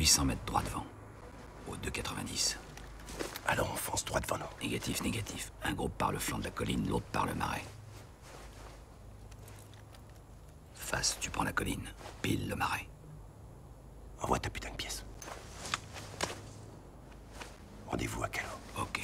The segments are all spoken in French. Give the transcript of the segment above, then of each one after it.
800 mètres droit devant. Au 2,90. Allons, on fonce droit devant nous. Négatif, négatif. Un groupe par le flanc de la colline, l'autre par le marais. Face, tu prends la colline. Pile, le marais. Envoie ta putain de pièce. Rendez-vous à quelle heure? Ok.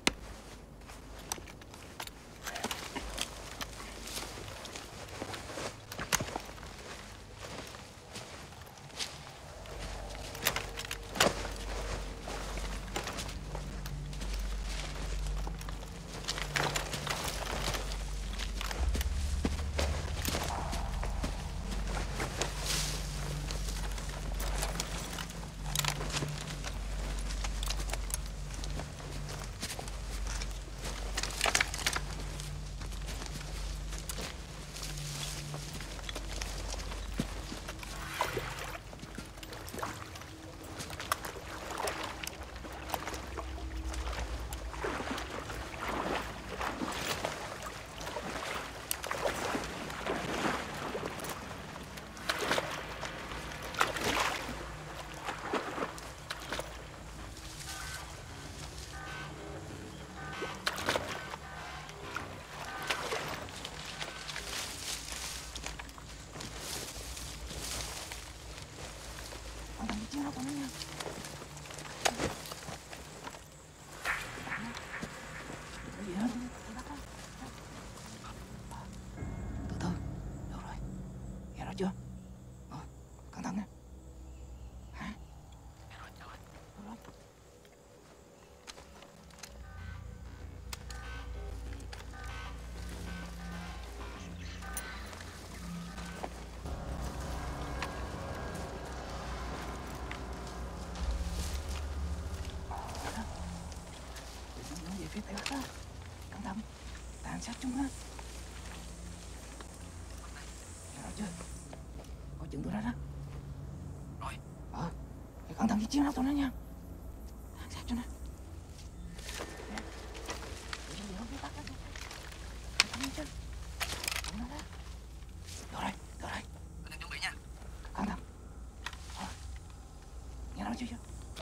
Chưa? Cẩn thận nè. Hả? Nó về phía tây bắc đó. Cẩn thận. Tàn sát chúng nó. Rồi chưa? Coi chừng tụi nó đó. Rồi. Phải cẩn thận cái chiếc áo tụi nó nha. Tàn sát cho nó. Được rồi. Anh chuẩn bị nha. Cẩn thận. Nghe nói chưa?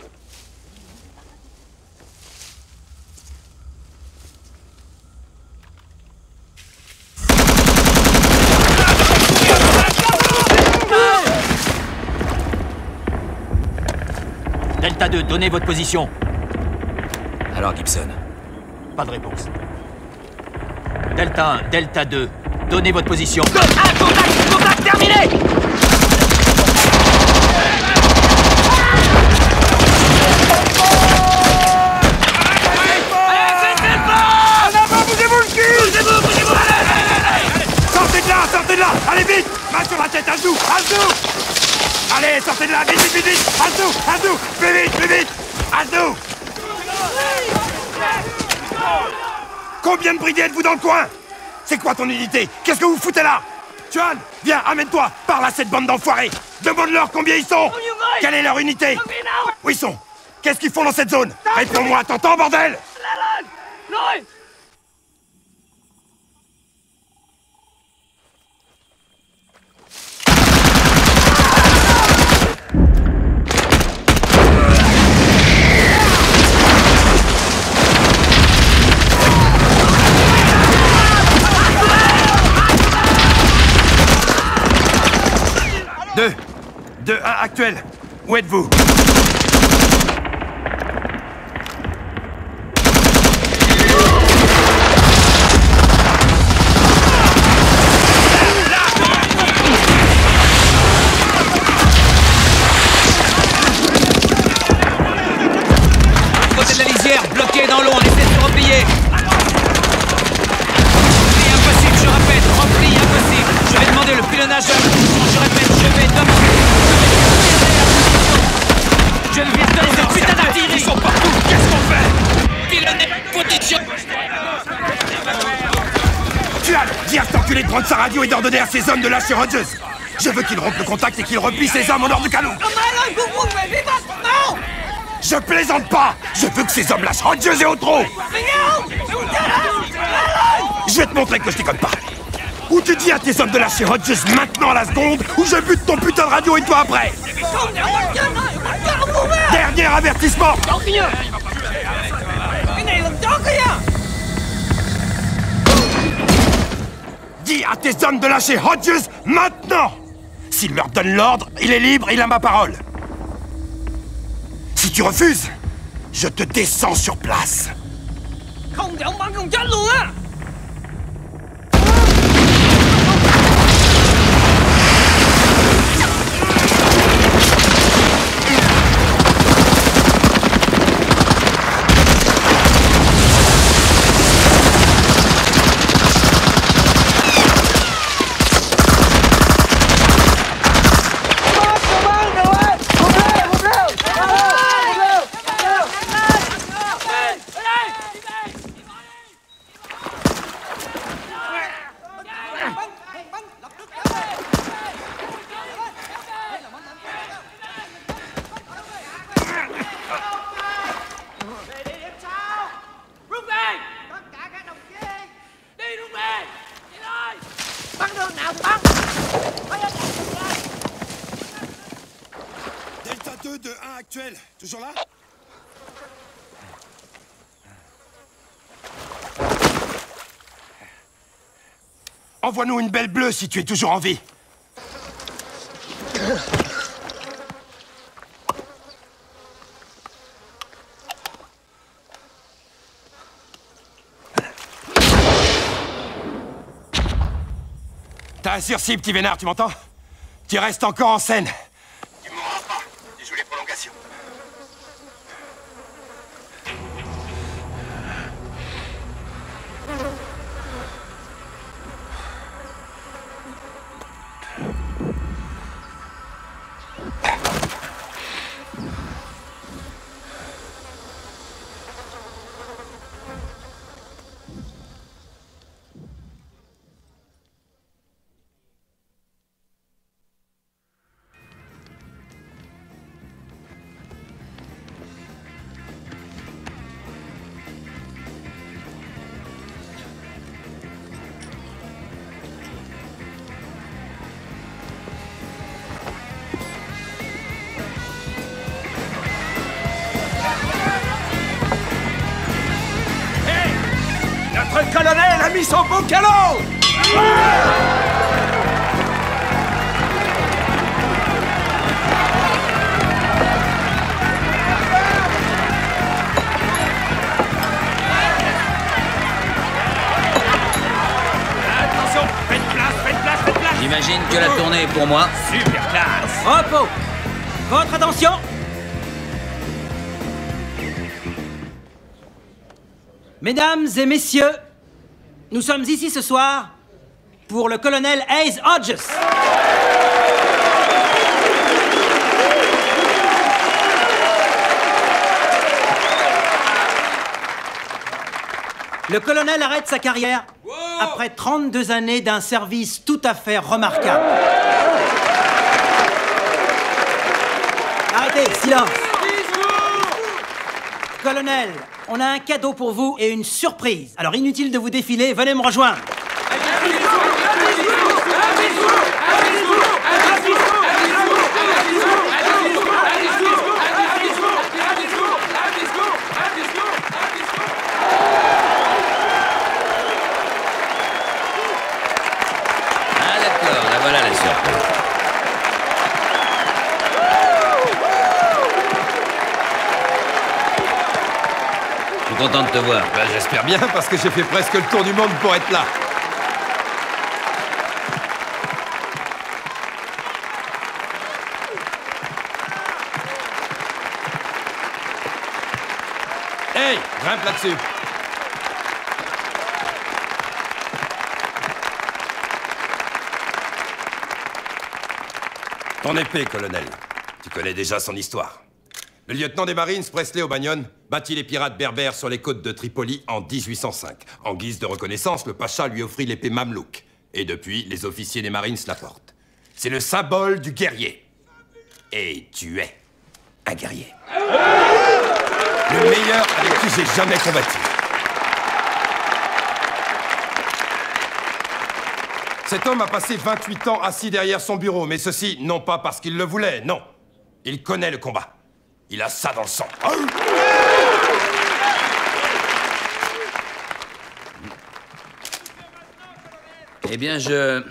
Delta 2, donnez votre position. Alors, Gibson. Pas de réponse. Delta 1, Delta 2, donnez votre position. Contact terminé! Sortez de là! Allez vite! Main sur la tête, à genoux! Allez, sortez de là! Vite! À genoux! Plus vite! À genoux! Combien de bridés êtes-vous dans le coin? C'est quoi ton unité? Qu'est-ce que vous foutez là? Juan, viens, amène-toi! Parle à cette bande d'enfoirés! Demande-leur combien ils sont! Quelle est leur unité? Où ils sont? Qu'est-ce qu'ils font dans cette zone? Réponds-moi, t'entends, bordel? Deux, un actuel. Où êtes-vous? Côté de la lisière, bloqué dans l'eau, on essaie de se replier. Repli impossible, je répète, repli impossible. Je vais demander le pilonnage de la position, je répète, je vais demander... Je ne viens de donner cette putain d'artillerie. Ils sont partout, qu'est-ce qu'on fait? Pilonner position. Tual, dis à cet enculé de prendre sa radio et d'ordonner à ses hommes de lâcher Rogers. Je veux qu'il rompe le contact et qu'il replie ses hommes au nord du canot. Je plaisante pas. Je veux que ces hommes lâchent Rogers et Otro. Je vais te montrer que je déconne pas. Ou tu dis à tes hommes de lâcher Rogers maintenant à la seconde, ou je bute ton putain de radio et toi après. Dernier avertissement! Dis à tes hommes de lâcher Hodges maintenant! S'il leur donne l'ordre, il est libre, il a ma parole. Si tu refuses, je te descends sur place. Không để ông bắn không chết luôn á. Delta 2 de 1 actuel, toujours là? Envoie-nous une belle bleue si tu es toujours en vie. T'as un sursis, petit vénard, tu m'entends? Tu restes encore en scène. Tu mourras pas. Tu joues les prolongations. Notre colonel a mis son beau calot. Attention, faites place. J'imagine que la tournée est pour moi. Super classe. Repos. Votre attention. Mesdames et messieurs, nous sommes ici ce soir pour le colonel Hayes Hodges. Le colonel arrête sa carrière après 32 années d'un service tout à fait remarquable. Arrêtez, silence. Colonel, on a un cadeau pour vous et une surprise. Alors inutile de vous défiler, venez me rejoindre. Ah d'accord, la voilà la surprise. Je suis content de te voir. Ben, j'espère bien, parce que j'ai fait presque le tour du monde pour être là. Hey, grimpe là-dessus. Ton épée, colonel. Tu connais déjà son histoire. Le lieutenant des Marines, Presley O'Banion, battit les pirates berbères sur les côtes de Tripoli en 1805. En guise de reconnaissance, le pacha lui offrit l'épée Mamelouk. Et depuis, les officiers des Marines la portent. C'est le symbole du guerrier. Et tu es un guerrier. Le meilleur avec qui j'ai jamais combattu. Cet homme a passé 28 ans assis derrière son bureau, mais ceci, non pas parce qu'il le voulait, non. Il connaît le combat. Il a ça dans le sang. Eh bien, je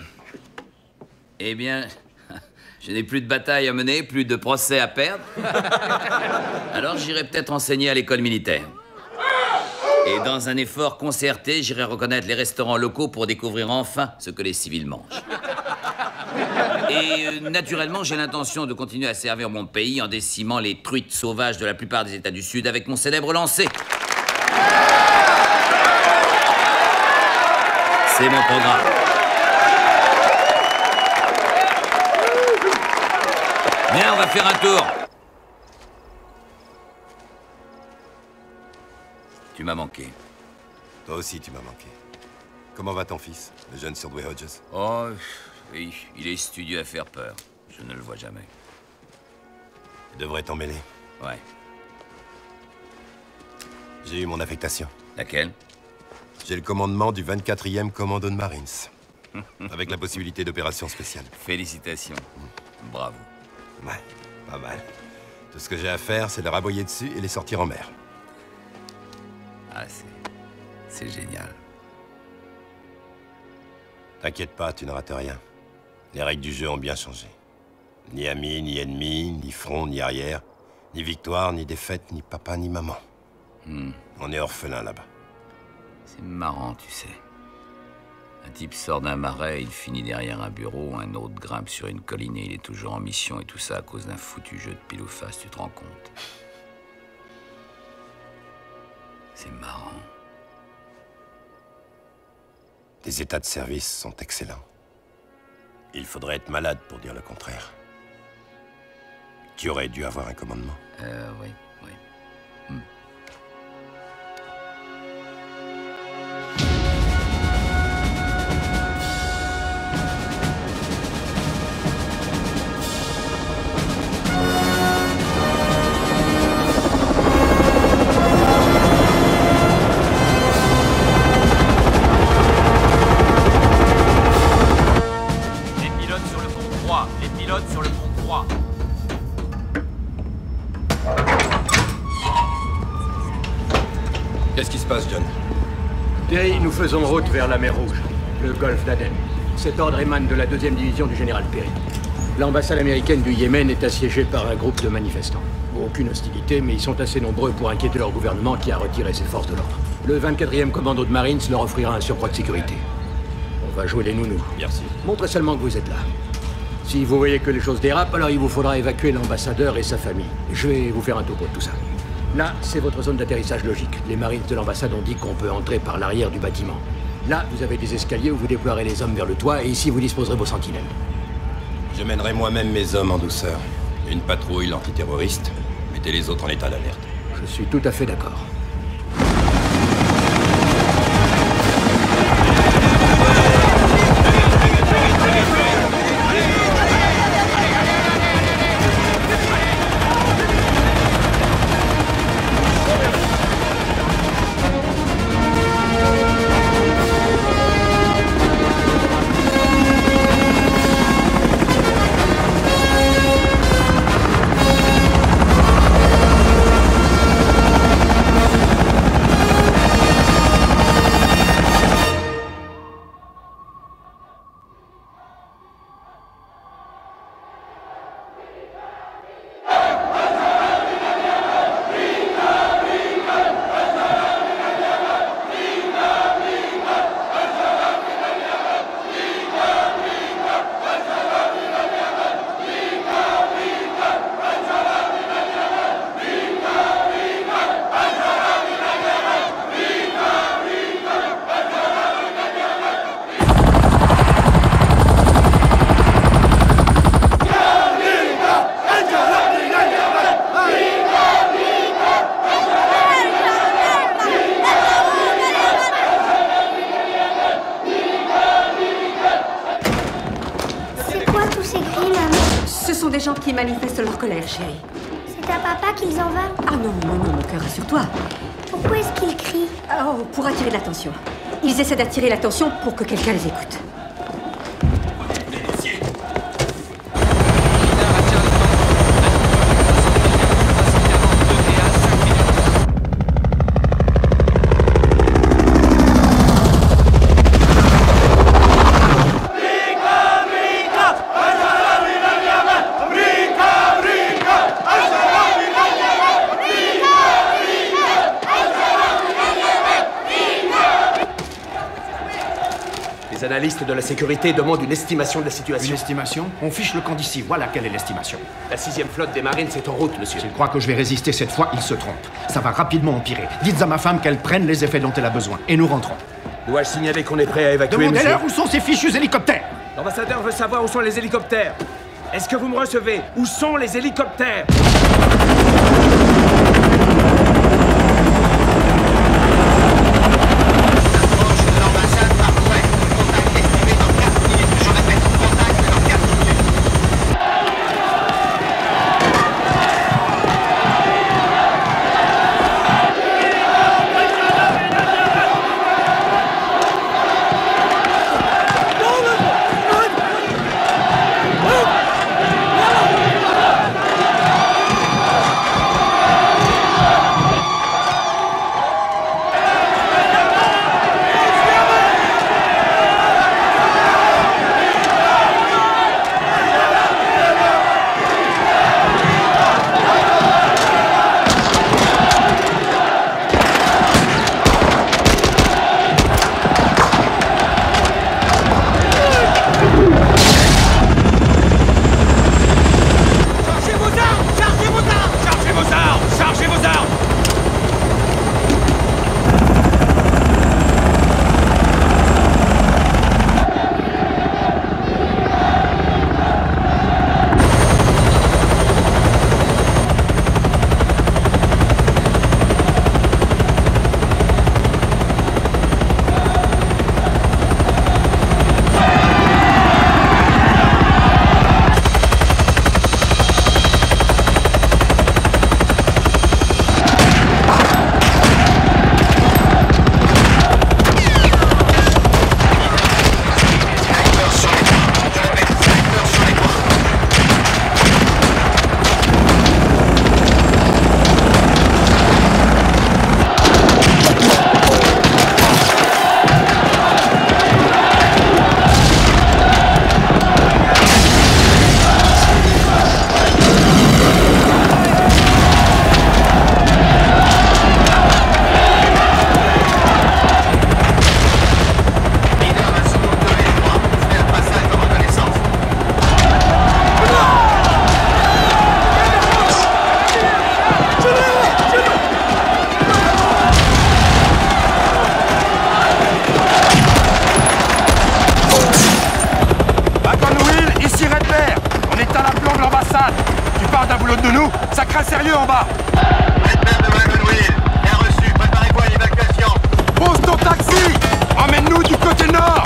n'ai plus de bataille à mener, plus de procès à perdre. Alors j'irai peut-être enseigner à l'école militaire. Et dans un effort concerté, j'irai reconnaître les restaurants locaux pour découvrir enfin ce que les civils mangent. Et naturellement, j'ai l'intention de continuer à servir mon pays en décimant les truites sauvages de la plupart des États du Sud avec mon célèbre lancer. C'est mon programme. Viens, on va faire un tour. Tu m'as manqué. Toi aussi, tu m'as manqué. Comment va ton fils, le jeune Surdway Hodges? Oh, oui, il est studieux à faire peur. Je ne le vois jamais. Tu devrais t'en mêler. Ouais. J'ai eu mon affectation. Laquelle? J'ai le commandement du 24e commando de Marines. Avec la possibilité d'opération spéciale. Félicitations. Bravo. Ouais, pas mal. Tout ce que j'ai à faire, c'est leur aboyer dessus et les sortir en mer. Ah, c'est génial. T'inquiète pas, tu ne rates rien. Les règles du jeu ont bien changé. Ni amis, ni ennemis, ni front, ni arrière. Ni victoire, ni défaite, ni papa, ni maman. On est orphelin là-bas. C'est marrant, tu sais. Un type sort d'un marais, il finit derrière un bureau, un autre grimpe sur une colline et il est toujours en mission, et tout ça à cause d'un foutu jeu de pile ou face, tu te rends compte? C'est marrant. Tes états de service sont excellents. Il faudrait être malade pour dire le contraire. Tu aurais dû avoir un commandement. Oui. Qu'est-ce qui se passe, John? Terry, nous faisons route vers la mer Rouge, le golfe d'Aden. Cet ordre émane de la 2e division du général Perry. L'ambassade américaine du Yémen est assiégée par un groupe de manifestants. Aucune hostilité, mais ils sont assez nombreux pour inquiéter leur gouvernement qui a retiré ses forces de l'ordre. Le 24e commando de Marines leur offrira un surcroît de sécurité. On va jouer les nounous. Merci. Montrez seulement que vous êtes là. Si vous voyez que les choses dérapent, alors il vous faudra évacuer l'ambassadeur et sa famille. Je vais vous faire un topo de tout ça. Là, c'est votre zone d'atterrissage logique. Les Marines de l'ambassade ont dit qu'on peut entrer par l'arrière du bâtiment. Là, vous avez des escaliers où vous déploierez les hommes vers le toit, et ici, vous disposerez vos sentinelles. Je mènerai moi-même mes hommes en douceur. Une patrouille antiterroriste. Mettez les autres en état d'alerte. Je suis tout à fait d'accord. Des gens qui manifestent leur colère, chérie. C'est à papa qu'ils en veulent? Ah non, mon cœur, rassure-toi. Pourquoi est-ce qu'ils crient? Oh, pour attirer l'attention. Ils essaient d'attirer l'attention pour que quelqu'un les écoute. Les analystes de la sécurité demandent une estimation de la situation. Une estimation? On fiche le camp d'ici, voilà quelle est l'estimation. La 6e flotte des Marines est en route, monsieur. S'il croit que je vais résister cette fois, il se trompe. Ça va rapidement empirer. Dites à ma femme qu'elle prenne les effets dont elle a besoin. Et nous rentrons. Dois-je signaler qu'on est prêt à évacuer, monsieur? Demandez-leur où sont ces fichus hélicoptères. L'ambassadeur veut savoir où sont les hélicoptères. Est-ce que vous me recevez? Où sont les hélicoptères? sérieux en bas. Redman de Wagonville, bien reçu, préparez-vous à l'évacuation. Pose ton taxi. Emmène-nous du côté nord.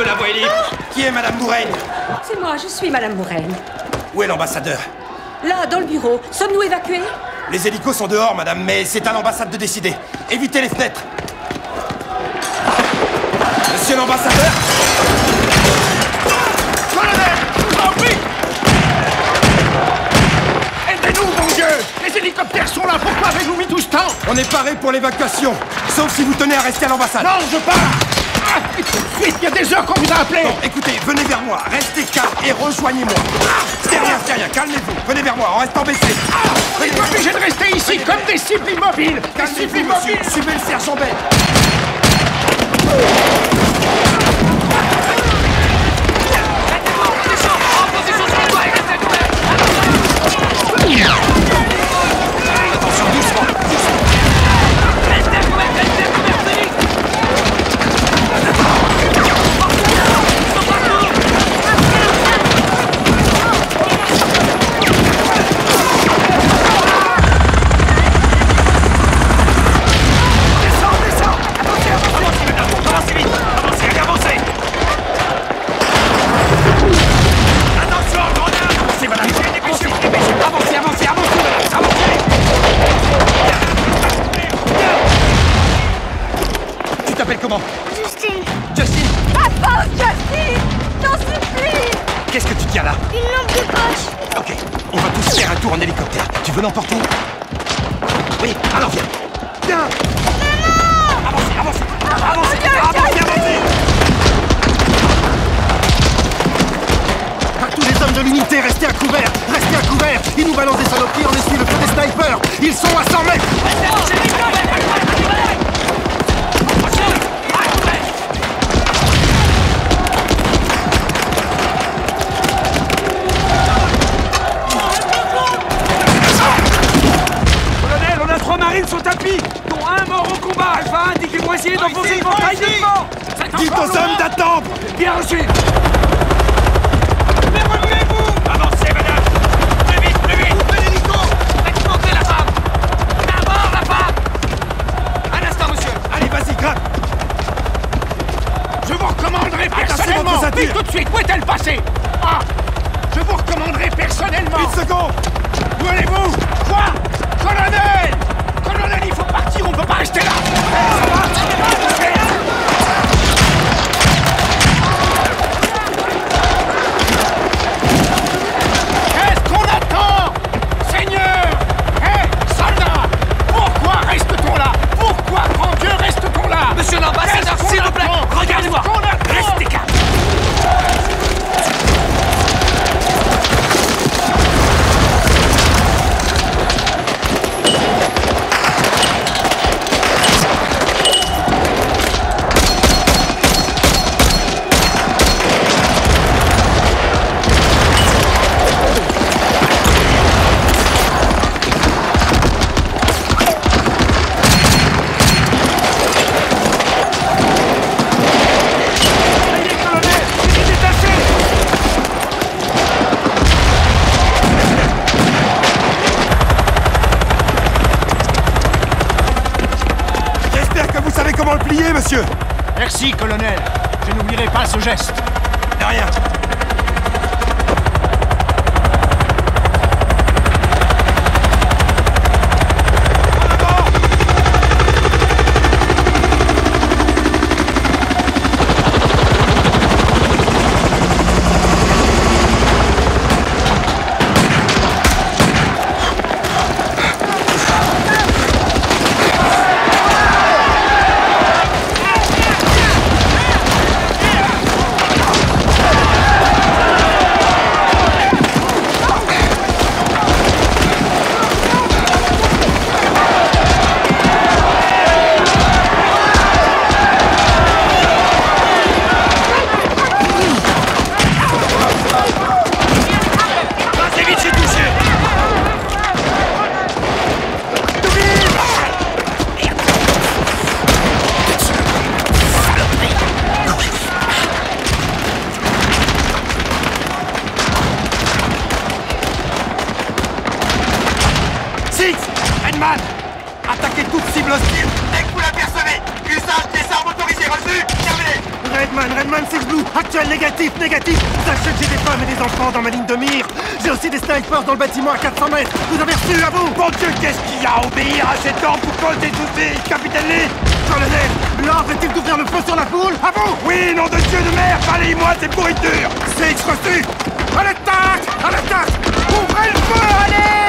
la voix, Ellie. Qui est Madame Mouraine? C'est moi, je suis Madame Mouraine. Où est l'ambassadeur? Là, dans le bureau. Sommes-nous évacués? Les hélicos sont dehors, madame, mais c'est à l'ambassade de décider. Évitez les fenêtres. Monsieur l'ambassadeur? Colonel, je vous en prie! Aidez-nous, mon Dieu! Les hélicoptères sont là, pourquoi avez-vous mis tout ce temps? On est paré pour l'évacuation, sauf si vous tenez à rester à l'ambassade. Non, je pars! Ah, tout de suite, il y a des heures qu'on vous a appelé! Bon, écoutez, venez vers moi, restez calme et rejoignez-moi. C'est rien, calmez-vous. Venez vers moi, en restant baissé. On est obligés de rester ici comme des cibles immobiles! Calmez-vous, monsieur, suivez le sergent Ben. Attention, doucement. Comment? Justine. Justine? Papa, Justine! T'en supplie! Qu'est-ce que tu tiens là? Une lampe de poche. Ok, on va tous faire un tour en hélicoptère. Tu veux l'emporter? Oui, alors viens. Viens! Maman! Avancez! À tous les hommes de l'unité, restez à couvert! Restez à couvert! Ils nous balancent des saloperies, on essuie le feu des snipers! Ils sont à 100 mètres! Marines sont tapis, dont un mort au combat. Alpha, indiquez-moi essayer d'enfoncer le portail devant. Dites aux hommes d'attendre. Bien reçu. Mais reculez-vous! Avancez, madame! Plus vite! Coupez l'hélico! Faites monter la femme! À bord, la femme! Un instant, monsieur! Allez, vas-y, grimpe! Je vous recommanderai personnellement! Oui, tout de suite, où est-elle passée? Ah! Je vous recommanderai personnellement! Une seconde! Où allez-vous? Quoi? Colonel! Colonel, il faut partir, on peut pas rester là! Qu'est-ce qu'on attend? Seigneur! Hé, soldats! Pourquoi reste-t-on là? Pourquoi, grand Dieu, reste-t-on là? Monsieur l'ambassadeur, s'il vous plaît, regardez-moi! Restez calme! Monsieur! Merci, colonel. Je n'oublierai pas ce geste. De rien. Attaquez toute cible hostile. Dès que vous l'apercevez, usage des armes autorisées, reçu. Terminé. Redman, Six Blue, Actuel négatif, négatif. Sachez que j'ai des femmes et des enfants dans ma ligne de mire. J'ai aussi des snipers dans le bâtiment à 400 mètres. Vous avez reçu, à vous? Mon Dieu, qu'est-ce qu'il y a à obéir à cet ordre pour cause des soucis, capitaine Lee? Colonel, l'ordre est-il d'ouvrir le feu sur la foule? À vous? Oui, nom de Dieu de merde, balayez-moi ces pourritures! C'est reçu. À l'attaque! À l'attaque! Ouvrez le feu, allez!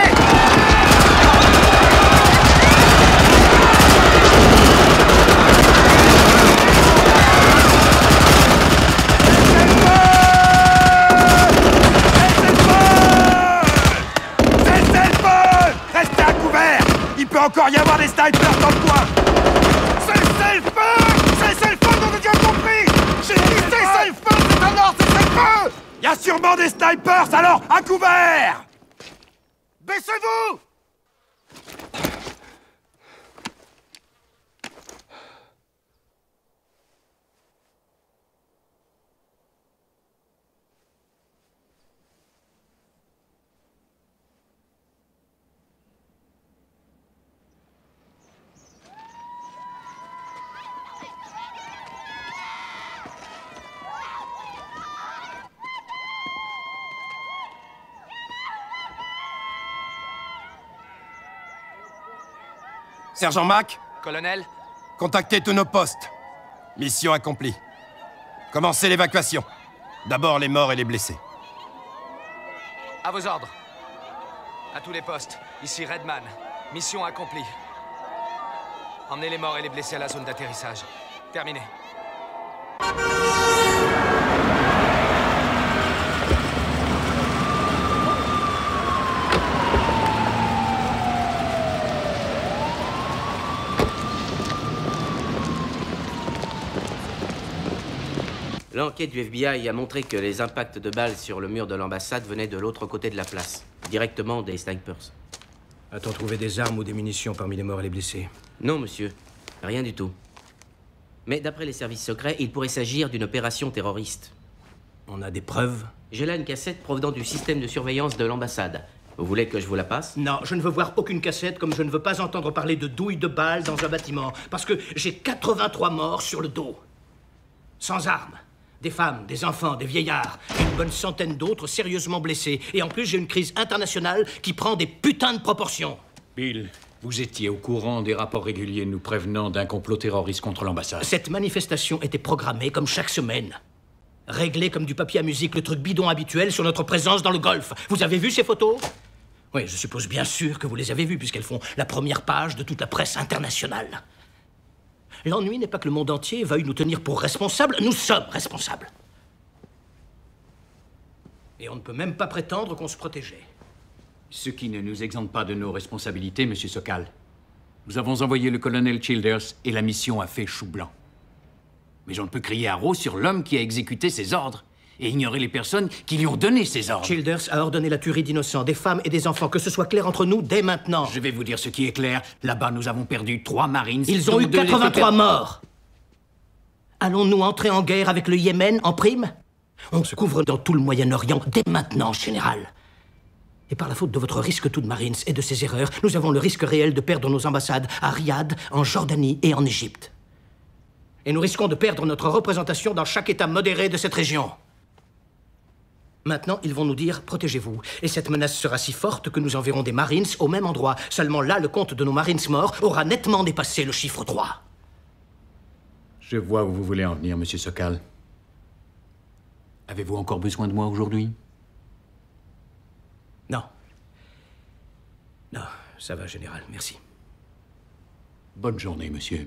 Il peut encore y avoir des snipers dans le coin! Cessez le feu! Cessez le feu, on a bien compris! J'ai dit cessez le feu, c'est un ordre, cessez le feu! Il y a sûrement des snipers, alors à couvert! Baissez-vous! Sergent Mac? Colonel? Contactez tous nos postes. Mission accomplie. Commencez l'évacuation. D'abord les morts et les blessés. À vos ordres. À tous les postes. Ici Redman. Mission accomplie. Emmenez les morts et les blessés à la zone d'atterrissage. Terminé. L'enquête du FBI a montré que les impacts de balles sur le mur de l'ambassade venaient de l'autre côté de la place, directement des snipers. A-t-on trouvé des armes ou des munitions parmi les morts et les blessés? Non, monsieur. Rien du tout. Mais d'après les services secrets, il pourrait s'agir d'une opération terroriste. On a des preuves? J'ai là une cassette provenant du système de surveillance de l'ambassade. Vous voulez que je vous la passe? Non, je ne veux voir aucune cassette, comme je ne veux pas entendre parler de douilles de balles dans un bâtiment, parce que j'ai 83 morts sur le dos. Sans armes. Des femmes, des enfants, des vieillards, et une bonne centaine d'autres sérieusement blessés. Et en plus, j'ai une crise internationale qui prend des putains de proportions. Bill, vous étiez au courant des rapports réguliers nous prévenant d'un complot terroriste contre l'ambassade. Cette manifestation était programmée comme chaque semaine. Réglée comme du papier à musique, le truc bidon habituel sur notre présence dans le Golfe. Vous avez vu ces photos? Oui, je suppose bien sûr que vous les avez vues, puisqu'elles font la première page de toute la presse internationale. L'ennui n'est pas que le monde entier veuille nous tenir pour responsables, nous sommes responsables. Et on ne peut même pas prétendre qu'on se protégeait. Ce qui ne nous exempte pas de nos responsabilités, Monsieur Sokal. Nous avons envoyé le colonel Childers et la mission a fait chou blanc. Mais on ne peut crier à Rowe sur l'homme qui a exécuté ses ordres et ignorer les personnes qui lui ont donné ces ordres. Childers a ordonné la tuerie d'innocents, des femmes et des enfants, que ce soit clair entre nous dès maintenant. Je vais vous dire ce qui est clair. Là-bas, nous avons perdu 3 Marines. Ils ont eu 83 morts. Allons-nous entrer en guerre avec le Yémen en prime? On se couvre dans tout le Moyen-Orient dès maintenant, général. Et par la faute de votre risque tout de Marines et de ses erreurs, nous avons le risque réel de perdre nos ambassades à Riyad, en Jordanie et en Égypte. Et nous risquons de perdre notre représentation dans chaque État modéré de cette région. Maintenant, ils vont nous dire « protégez-vous ». Et cette menace sera si forte que nous enverrons des Marines au même endroit. Seulement là, le compte de nos Marines morts aura nettement dépassé le chiffre 3. Je vois où vous voulez en venir, Monsieur Sokal. Avez-vous encore besoin de moi aujourd'hui? Non. Non, ça va, général, merci. Bonne journée, monsieur.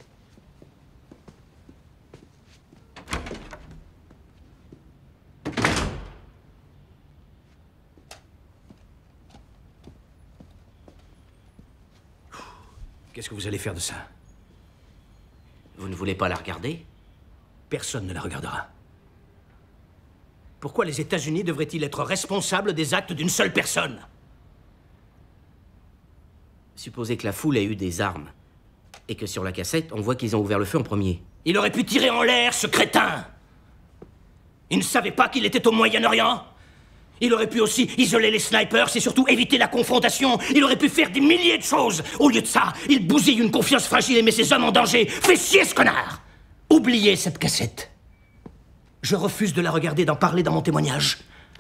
Qu'est-ce que vous allez faire de ça? Vous ne voulez pas la regarder? Personne ne la regardera. Pourquoi les États-Unis devraient-ils être responsables des actes d'une seule personne? Supposez que la foule ait eu des armes, et que sur la cassette, on voit qu'ils ont ouvert le feu en premier. Il aurait pu tirer en l'air, ce crétin! Il ne savait pas qu'il était au Moyen-Orient? Il aurait pu aussi isoler les snipers et surtout éviter la confrontation. Il aurait pu faire des milliers de choses. Au lieu de ça, il bousille une confiance fragile et met ses hommes en danger. Fais chier, ce connard! Oubliez cette cassette. Je refuse de la regarder, d'en parler dans mon témoignage.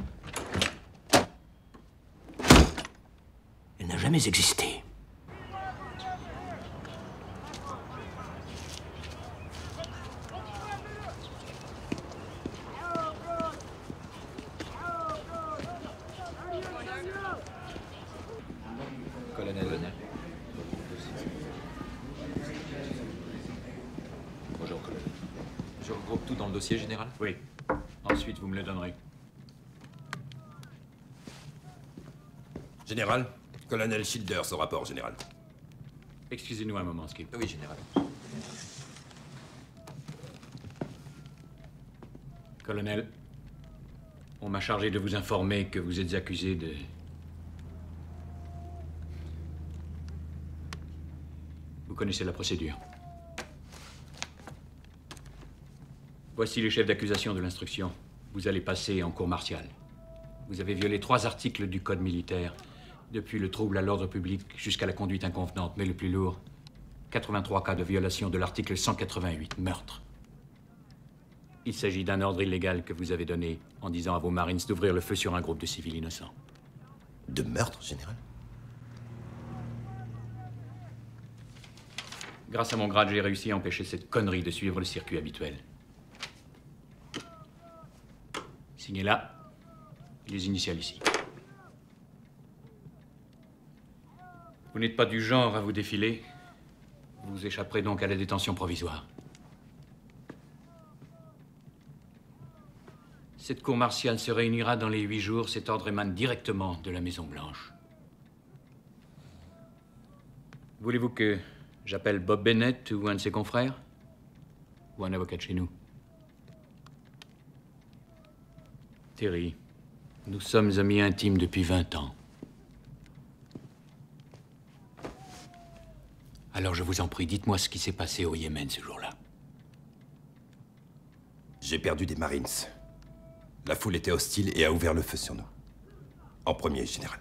Elle n'a jamais existé. Colonel. Bonjour, colonel. Je regroupe tout dans le dossier, général? Oui. Ensuite, vous me le donnerez. Général, colonel Childers au rapport, général. Excusez-nous un moment, Skip. Oui, général. Colonel, on m'a chargé de vous informer que vous êtes accusé de... Vous connaissez la procédure. Voici les chefs d'accusation de l'instruction. Vous allez passer en cour martiale. Vous avez violé 3 articles du Code militaire, depuis le trouble à l'ordre public jusqu'à la conduite inconvenante, mais le plus lourd, 83 cas de violation de l'article 188, meurtre. Il s'agit d'un ordre illégal que vous avez donné en disant à vos Marines d'ouvrir le feu sur un groupe de civils innocents. De meurtre, général? Grâce à mon grade, j'ai réussi à empêcher cette connerie de suivre le circuit habituel. Signez là, les initiales ici. Vous n'êtes pas du genre à vous défiler. Vous échapperez donc à la détention provisoire. Cette cour martiale se réunira dans les 8 jours. Cet ordre émane directement de la Maison-Blanche. Voulez-vous que j'appelle Bob Bennett ou un de ses confrères? Ou un avocat de chez nous? Terry, nous sommes amis intimes depuis 20 ans. Alors je vous en prie, dites-moi ce qui s'est passé au Yémen ce jour-là. J'ai perdu des Marines. La foule était hostile et a ouvert le feu sur nous. En premier, général.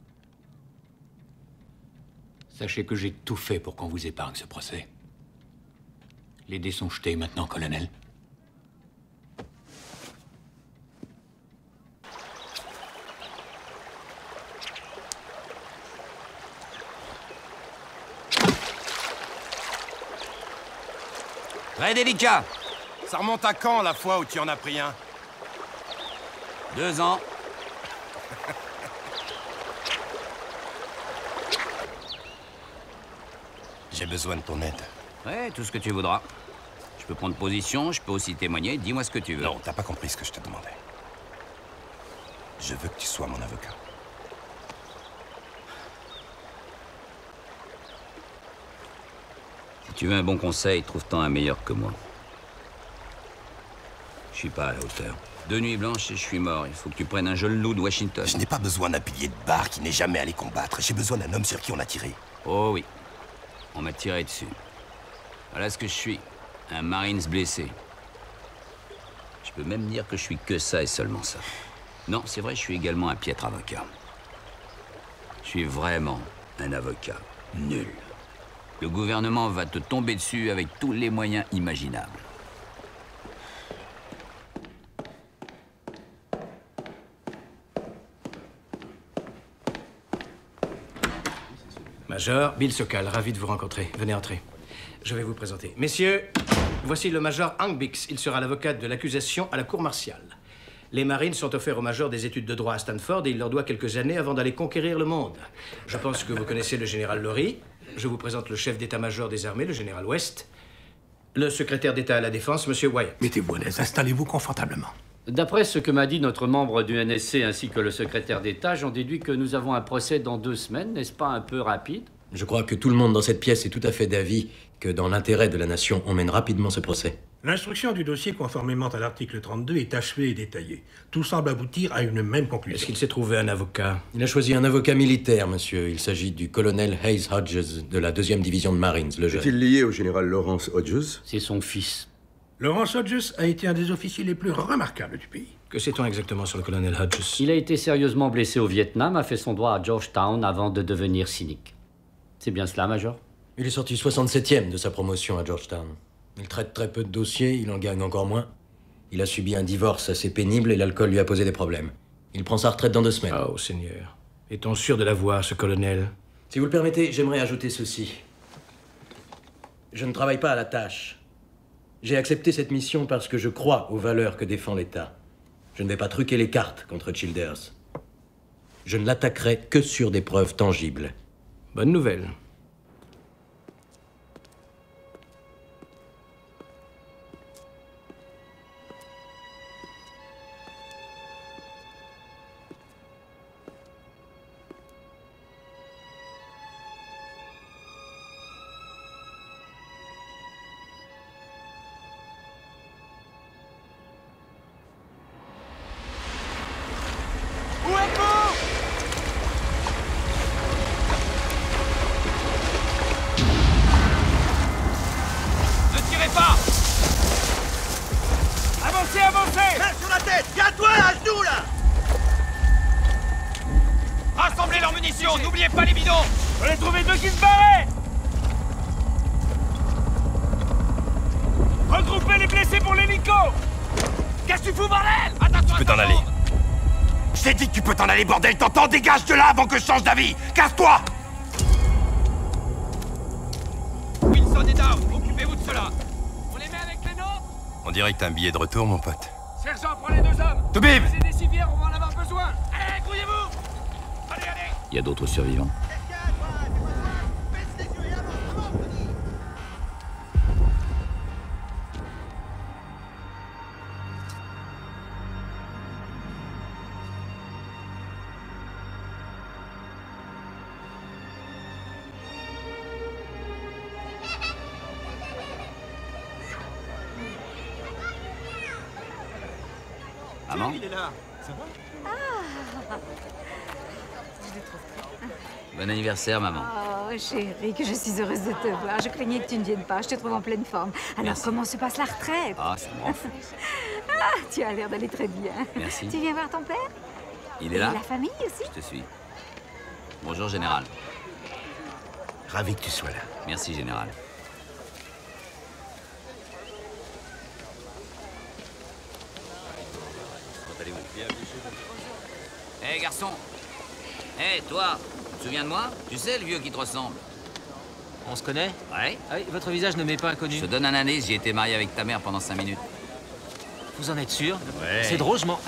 Sachez que j'ai tout fait pour qu'on vous épargne ce procès. Les dés sont jetés maintenant, colonel. Très délicat. Ça remonte à quand, la fois où tu en as pris un? 2 ans. J'ai besoin de ton aide. Ouais, tout ce que tu voudras. Je peux prendre position, je peux aussi témoigner. Dis-moi ce que tu veux. Non, t'as pas compris ce que je te demandais. Je veux que tu sois mon avocat. Si tu veux un bon conseil, trouve-t'en un meilleur que moi. Je suis pas à la hauteur. 2 nuits blanches et je suis mort. Il faut que tu prennes un jeune loup de Washington. Je n'ai pas besoin d'un pilier de bar qui n'est jamais allé combattre. J'ai besoin d'un homme sur qui on a tiré. Oh oui. On m'a tiré dessus. Voilà ce que je suis. Un Marines blessé. Je peux même dire que je suis que ça et seulement ça. Non, c'est vrai, je suis également un piètre avocat. Je suis vraiment un avocat nul. Le gouvernement va te tomber dessus avec tous les moyens imaginables. Major, Bill Sokal, ravi de vous rencontrer. Venez entrer. Je vais vous présenter. Messieurs, voici le major Hank Bix. Il sera l'avocat de l'accusation à la cour martiale. Les Marines sont offerts au major des études de droit à Stanford et il leur doit quelques années avant d'aller conquérir le monde. Je pense que vous connaissez le général Laurie. Je vous présente le chef d'état-major des armées, le général West. Le secrétaire d'État à la Défense, monsieur Wyatt. Mettez-vous à l'aise, installez-vous confortablement. D'après ce que m'a dit notre membre du NSC ainsi que le secrétaire d'État, j'en déduis que nous avons un procès dans 2 semaines. N'est-ce pas un peu rapide? Je crois que tout le monde dans cette pièce est tout à fait d'avis que dans l'intérêt de la nation, on mène rapidement ce procès. L'instruction du dossier, conformément à l'article 32, est achevée et détaillée. Tout semble aboutir à une même conclusion. Est-ce qu'il s'est trouvé un avocat? Il a choisi un avocat militaire, monsieur. Il s'agit du colonel Hayes Hodges de la 2e division de Marines, le jeune. Est-il lié au général Lawrence Hodges? C'est son fils. Lawrence Hodges a été un des officiers les plus remarquables du pays. Que sait-on exactement sur le colonel Hodges? Il a été sérieusement blessé au Vietnam, a fait son droit à Georgetown avant de devenir cynique. C'est bien cela, Major? Il est sorti 67e de sa promotion à Georgetown. Il traite très peu de dossiers, il en gagne encore moins. Il a subi un divorce assez pénible et l'alcool lui a posé des problèmes. Il prend sa retraite dans 2 semaines. Oh, Seigneur. Est-on sûr de l'avoir, ce colonel? Si vous le permettez, j'aimerais ajouter ceci. Je ne travaille pas à la tâche. J'ai accepté cette mission parce que je crois aux valeurs que défend l'État. Je ne vais pas truquer les cartes contre Childers. Je ne l'attaquerai que sur des preuves tangibles. Bonne nouvelle. N'oubliez pas les bidons! J'en ai trouvé 2 qui se barraient! Regroupez les blessés pour l'hélico! Qu'est-ce que tu fous, bordel? Attention, Tu peux t'en aller. Je t'ai dit que tu peux t'en aller, bordel! T'entends? Dégage de là avant que je change d'avis! Casse-toi! Wilson est down, occupez-vous de cela! On les met avec les nôtres? On dirait que t'as un billet de retour, mon pote. Sergent, prends les 2 hommes! Toubib! C'est des civières, on va en avoir besoin! Allez, grouillez-vous! Allez, allez! Il y a d'autres survivants. Maman? Il est là. Ça va? Bon anniversaire, maman. Oh, chérie, que je suis heureuse de te voir. Je craignais que tu ne viennes pas. Je te trouve en pleine forme. Alors, Merci. comment se passe la retraite? Ah, ça me rend fou. Ah, tu as l'air d'aller très bien. Merci. Tu viens voir ton père? Il est là? Et la famille aussi? Je te suis. Bonjour, Général. Ravi que tu sois là. Merci, Général. Hé, garçon! Hé, toi! Tu te souviens de moi? Tu sais, le vieux qui te ressemble? On se connaît? Ouais. Ah oui, votre visage ne m'est pas inconnu. Je te donne un indice, j'ai été marié avec ta mère pendant 5 minutes. Vous en êtes sûr? Ouais. C'est drôle, je m'en...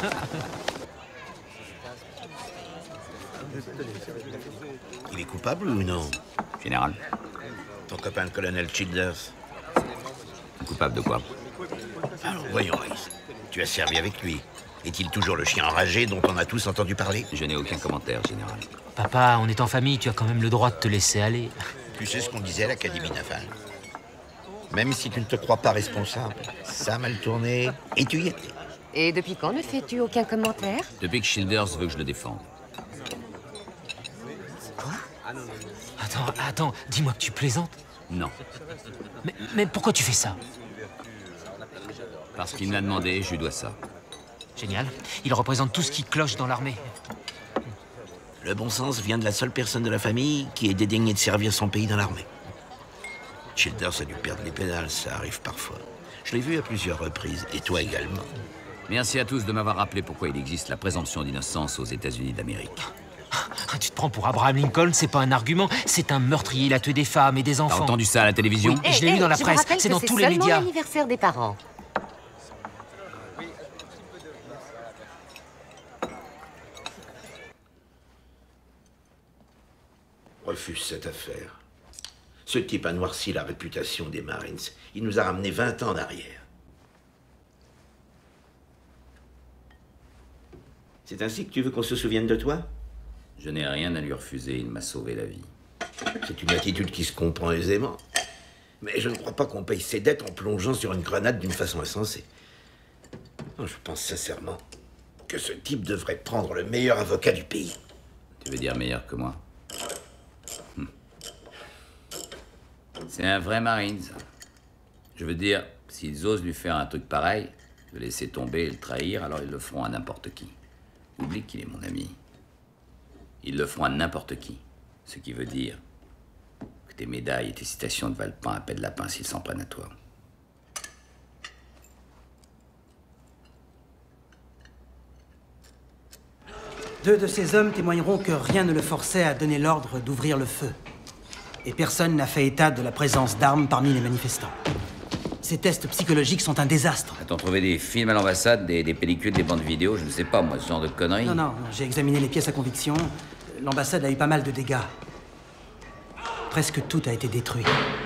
Il est coupable ou non? Général. Ton copain, le colonel Childers. Coupable de quoi? Alors, voyons, Reese. Tu as servi avec lui. Est-il toujours le chien enragé dont on a tous entendu parler? Je n'ai aucun commentaire, Général. Papa, on est en famille, tu as quand même le droit de te laisser aller. Tu sais ce qu'on disait à l'Académie navale. Même si tu ne te crois pas responsable, ça a mal tourné et tu y étais. Et depuis quand ne fais-tu aucun commentaire? Depuis que Childers veut que je le défende. Attends, dis-moi que tu plaisantes. Non. Mais pourquoi tu fais ça? Parce qu'il me l'a demandé, je lui dois ça. Génial. Il représente tout ce qui cloche dans l'armée. Le bon sens vient de la seule personne de la famille qui est dédaignée de servir son pays dans l'armée. Childers a dû perdre les pédales, ça arrive parfois. Je l'ai vu à plusieurs reprises, et toi également. Merci à tous de m'avoir rappelé pourquoi il existe la présomption d'innocence aux États-Unis d'Amérique. Ah, tu te prends pour Abraham Lincoln, c'est pas un argument, c'est un meurtrier, il a tué des femmes et des enfants. T'as entendu ça à la télévision? Oui, je l'ai lu dans la presse, c'est dans tous les médias. C'est seulement l'anniversaire des parents. Refuse cette affaire. Ce type a noirci la réputation des Marines. Il nous a ramené 20 ans en arrière. C'est ainsi que tu veux qu'on se souvienne de toi? Je n'ai rien à lui refuser, il m'a sauvé la vie. C'est une attitude qui se comprend aisément. Mais je ne crois pas qu'on paye ses dettes en plongeant sur une grenade d'une façon insensée. Non, je pense sincèrement que ce type devrait prendre le meilleur avocat du pays. Tu veux dire meilleur que moi? C'est un vrai Marine, ça. Je veux dire, s'ils osent lui faire un truc pareil, le laisser tomber et le trahir, alors ils le feront à n'importe qui. Oublie qu'il est mon ami. Ils le feront à n'importe qui. Ce qui veut dire que tes médailles et tes citations ne valent pas un pet de lapin s'ils s'en prennent à toi. 2 de ces hommes témoigneront que rien ne le forçait à donner l'ordre d'ouvrir le feu. Et personne n'a fait état de la présence d'armes parmi les manifestants. Ces tests psychologiques sont un désastre. A-t-on trouvé des films à l'ambassade, des pellicules, des bandes vidéo? Je ne sais pas, moi, ce genre de conneries. Non, j'ai examiné les pièces à conviction. L'ambassade a eu pas mal de dégâts. Presque tout a été détruit.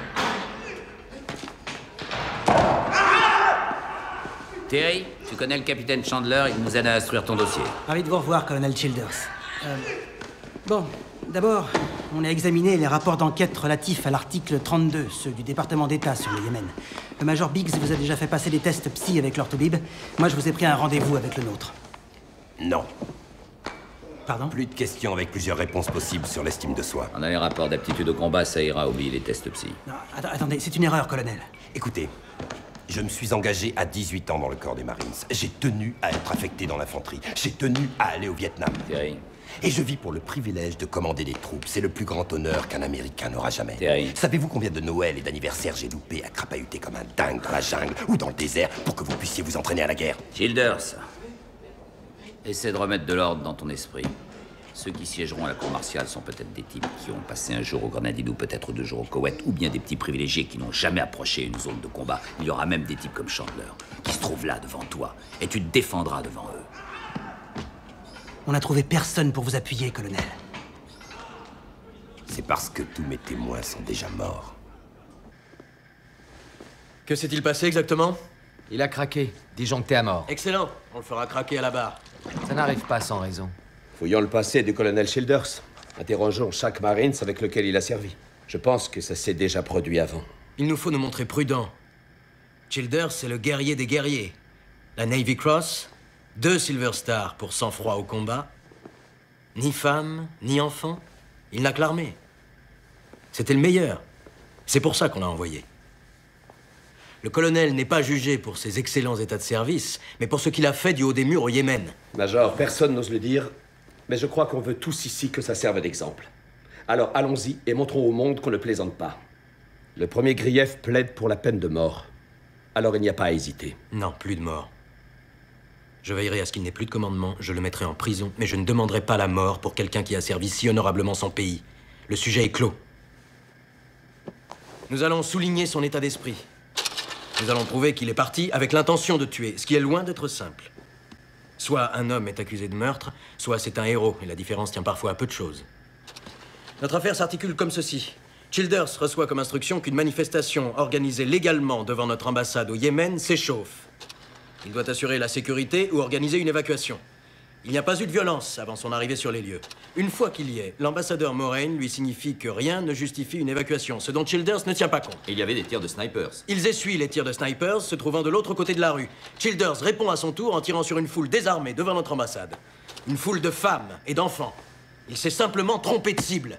Terry, tu connais le capitaine Chandler, il nous aide à instruire ton dossier. Ravi de vous revoir, colonel Childers. Bon, d'abord, on a examiné les rapports d'enquête relatifs à l'article 32, ceux du département d'État sur le Yémen. Le major Biggs vous a déjà fait passer des tests psy avec l'orthobib. Moi, je vous ai pris un rendez-vous avec le nôtre. Non. Pardon? Plus de questions avec plusieurs réponses possibles sur l'estime de soi. On a les rapports d'aptitude au combat, ça ira, oublier les tests psy. Non, attendez, c'est une erreur, colonel. Écoutez, je me suis engagé à 18 ans dans le corps des Marines. J'ai tenu à être affecté dans l'infanterie. J'ai tenu à aller au Vietnam. Terry. Et je vis pour le privilège de commander des troupes. C'est le plus grand honneur qu'un Américain n'aura jamais. Terry. Savez-vous combien de Noël et d'anniversaires j'ai loupé à crapahuter comme un dingue dans la jungle ou dans le désert pour que vous puissiez vous entraîner à la guerre? Childers, essaie de remettre de l'ordre dans ton esprit. Ceux qui siégeront à la cour martiale sont peut-être des types qui ont passé un jour au Grenadines ou peut-être 2 jours au Koweït, ou bien des petits privilégiés qui n'ont jamais approché une zone de combat. Il y aura même des types comme Chandler, qui se trouvent là devant toi, et tu te défendras devant eux. On n'a trouvé personne pour vous appuyer, colonel. C'est parce que tous mes témoins sont déjà morts. Que s'est-il passé exactement? Il a craqué, disjoncté à mort. Excellent, on le fera craquer à la barre. Ça n'arrive pas sans raison. Fouillons le passé du colonel Childers. Interrogeons chaque Marines avec lequel il a servi. Je pense que ça s'est déjà produit avant. Il nous faut nous montrer prudents. Childers, c'est le guerrier des guerriers. La Navy Cross, 2 Silver Stars pour sang-froid au combat. Ni femme, ni enfant. Il n'a que l'armée. C'était le meilleur. C'est pour ça qu'on l'a envoyé. Le colonel n'est pas jugé pour ses excellents états de service, mais pour ce qu'il a fait du haut des murs au Yémen. Major, personne n'ose le dire, mais je crois qu'on veut tous ici que ça serve d'exemple. Alors allons-y et montrons au monde qu'on ne plaisante pas. Le premier grief plaide pour la peine de mort. Alors il n'y a pas à hésiter. Non, plus de mort. Je veillerai à ce qu'il n'ait plus de commandement, je le mettrai en prison, mais je ne demanderai pas la mort pour quelqu'un qui a servi si honorablement son pays. Le sujet est clos. Nous allons souligner son état d'esprit. Nous allons prouver qu'il est parti avec l'intention de tuer, ce qui est loin d'être simple. Soit un homme est accusé de meurtre, soit c'est un héros, et la différence tient parfois à peu de choses. Notre affaire s'articule comme ceci. Childers reçoit comme instruction qu'une manifestation organisée légalement devant notre ambassade au Yémen s'échauffe. Il doit assurer la sécurité ou organiser une évacuation. Il n'y a pas eu de violence avant son arrivée sur les lieux. Une fois qu'il y est, l'ambassadeur Moraine lui signifie que rien ne justifie une évacuation, ce dont Childers ne tient pas compte. Et il y avait des tirs de snipers. Ils essuient les tirs de snipers se trouvant de l'autre côté de la rue. Childers répond à son tour en tirant sur une foule désarmée devant notre ambassade. Une foule de femmes et d'enfants. Il s'est simplement trompé de cible.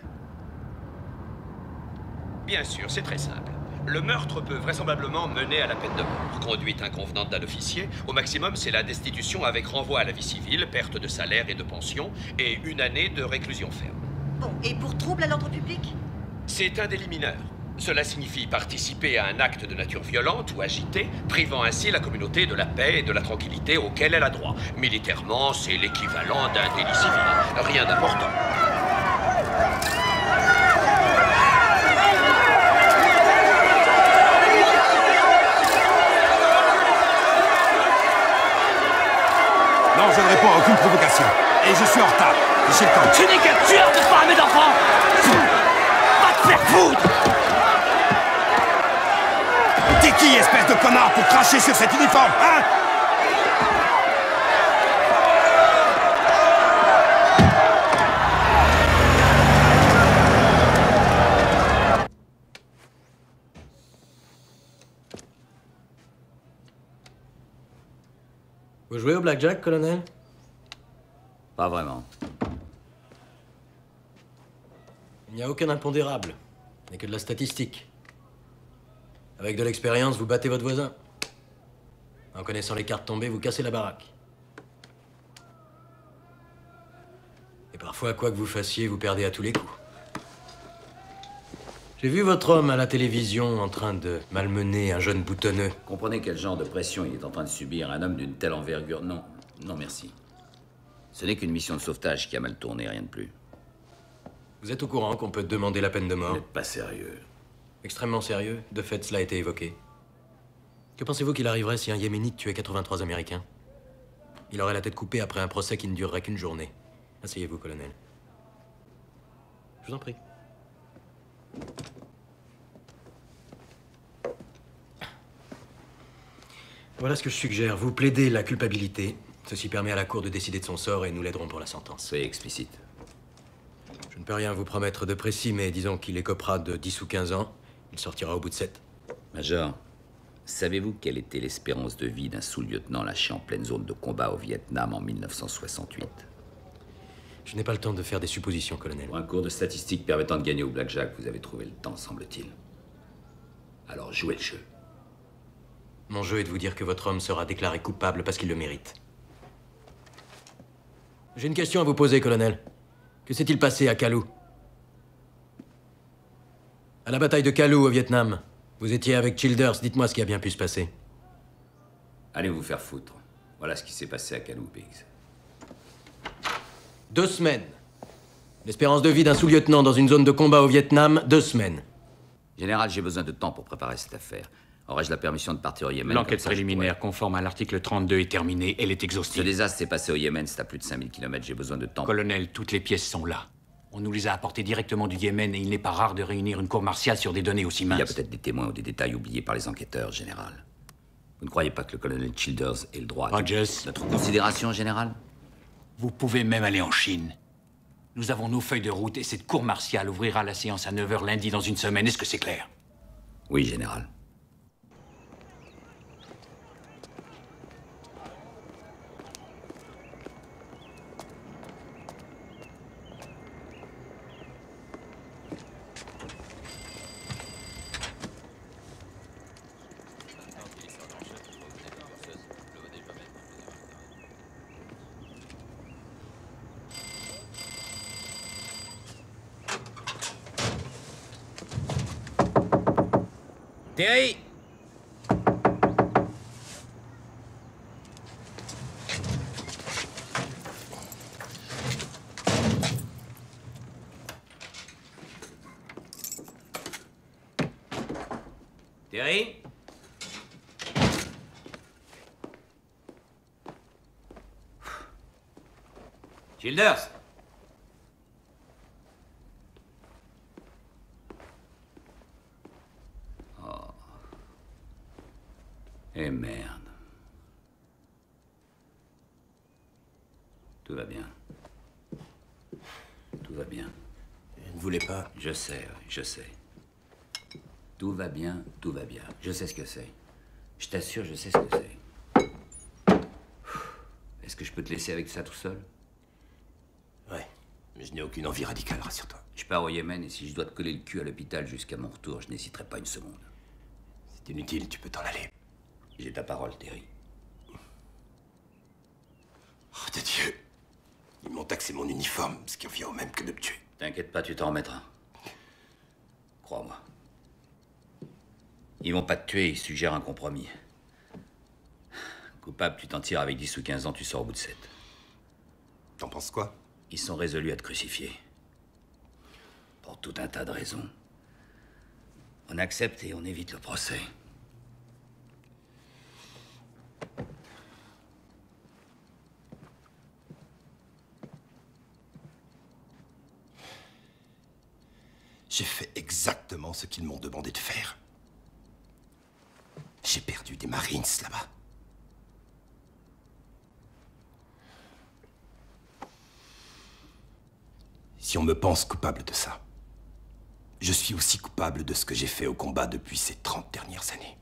Bien sûr, c'est très simple. Le meurtre peut vraisemblablement mener à la peine de mort. Conduite inconvenante d'un officier, au maximum c'est la destitution avec renvoi à la vie civile, perte de salaire et de pension, et 1 année de réclusion ferme. Bon, et pour trouble à l'ordre public? C'est un délit mineur. Cela signifie participer à un acte de nature violente ou agité, privant ainsi la communauté de la paix et de la tranquillité auquel elle a droit. Militairement, c'est l'équivalent d'un délit civil. Rien d'important. Non, je ne réponds à aucune provocation. Et je suis en retard. J'ai le temps. Tu n'es qu'un tueur de femmes et d'enfants. Va te faire foutre. T'es qui, espèce de connard, pour cracher sur cet uniforme, hein? Vous jouez au blackjack, colonel? Pas vraiment. Il n'y a aucun impondérable. Il n'y a que de la statistique. Avec de l'expérience, vous battez votre voisin. En connaissant les cartes tombées, vous cassez la baraque. Et parfois, quoi que vous fassiez, vous perdez à tous les coups. J'ai vu votre homme à la télévision en train de malmener un jeune boutonneux. Comprenez quel genre de pression il est en train de subir, un homme d'une telle envergure. Non, non merci. Ce n'est qu'une mission de sauvetage qui a mal tourné, rien de plus. Vous êtes au courant qu'on peut demander la peine de mort? Vous n'êtes pas sérieux. Extrêmement sérieux. De fait, cela a été évoqué. Que pensez-vous qu'il arriverait si un Yéménite tuait 83 Américains? Il aurait la tête coupée après un procès qui ne durerait qu'une journée. Asseyez-vous, colonel. Je vous en prie. Voilà ce que je suggère. Vous plaidez la culpabilité. Ceci permet à la Cour de décider de son sort et nous l'aiderons pour la sentence. Soyez explicite. Je ne peux rien vous promettre de précis, mais disons qu'il écopera de 10 ou 15 ans. Il sortira au bout de 7. Major, savez-vous quelle était l'espérance de vie d'un sous-lieutenant lâché en pleine zone de combat au Vietnam en 1968? Je n'ai pas le temps de faire des suppositions, colonel. Pour un cours de statistiques permettant de gagner au blackjack, vous avez trouvé le temps, semble-t-il. Alors jouez le jeu. Mon jeu est de vous dire que votre homme sera déclaré coupable parce qu'il le mérite. J'ai une question à vous poser, colonel. Que s'est-il passé à Kalou? À la bataille de Kalou, au Vietnam, vous étiez avec Childers. Dites-moi ce qui a bien pu se passer. Allez vous faire foutre. Voilà ce qui s'est passé à Kalou, Biggs. 2 semaines. L'espérance de vie d'un sous-lieutenant dans une zone de combat au Vietnam, 2 semaines. Général, j'ai besoin de temps pour préparer cette affaire. Aurais-je la permission de partir au Yémen? L'enquête préliminaire conforme à l'article 32 est terminée. Elle est exhaustive. Ce désastre s'est passé au Yémen, c'est à plus de 5000 km. J'ai besoin de temps. Colonel, toutes les pièces sont là. On nous les a apportées directement du Yémen et il n'est pas rare de réunir une cour martiale sur des données aussi minces. Il y a peut-être des témoins ou des détails oubliés par les enquêteurs, général. Vous ne croyez pas que le colonel Childers ait le droit à Rogers. notre considération, général? Vous pouvez même aller en Chine. Nous avons nos feuilles de route et cette cour martiale ouvrira la séance à 9 h lundi dans une semaine. Est-ce que c'est clair? Oui, général. Terry! Terry? Childers? Eh merde. Tout va bien. Tout va bien. Vous ne voulez pas? Je sais, je sais. Tout va bien, tout va bien. Je sais ce que c'est. Je t'assure, je sais ce que c'est. Est-ce que je peux te laisser avec ça tout seul? Ouais, mais je n'ai aucune envie radicale, rassure-toi. Je pars au Yémen et si je dois te coller le cul à l'hôpital jusqu'à mon retour, je n'hésiterai pas une seconde. C'est inutile, tu peux t'en aller. J'ai ta parole, Terry. Oh de Dieu! Ils m'ont taxé mon uniforme, ce qui revient au même que de me tuer. T'inquiète pas, tu t'en remettras. Crois-moi. Ils vont pas te tuer, ils suggèrent un compromis. Coupable, tu t'en tires avec 10 ou 15 ans, tu sors au bout de 7. T'en penses quoi? Ils sont résolus à te crucifier. Pour tout un tas de raisons. On accepte et on évite le procès. J'ai fait exactement ce qu'ils m'ont demandé de faire. J'ai perdu des Marines là-bas. Si on me pense coupable de ça, je suis aussi coupable de ce que j'ai fait au combat depuis ces 30 dernières années.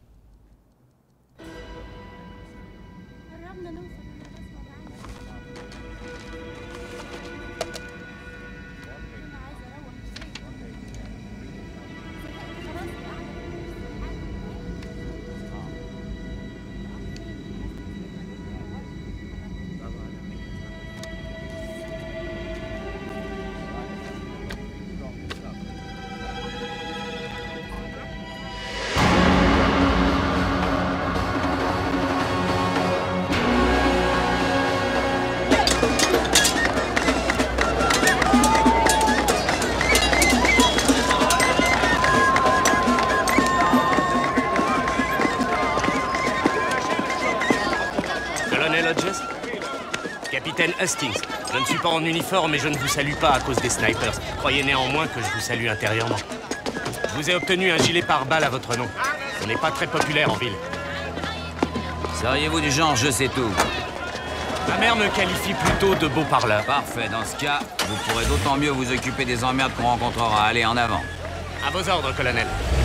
Hodges? Capitaine Hastings, je ne suis pas en uniforme et je ne vous salue pas à cause des snipers. Croyez néanmoins que je vous salue intérieurement. Je vous ai obtenu un gilet pare-balles à votre nom. On n'est pas très populaire en ville. Seriez-vous du genre je sais tout? Ma mère me qualifie plutôt de beau parleur. Parfait, dans ce cas, vous pourrez d'autant mieux vous occuper des emmerdes qu'on rencontrera. Allez, en avant. À vos ordres, colonel.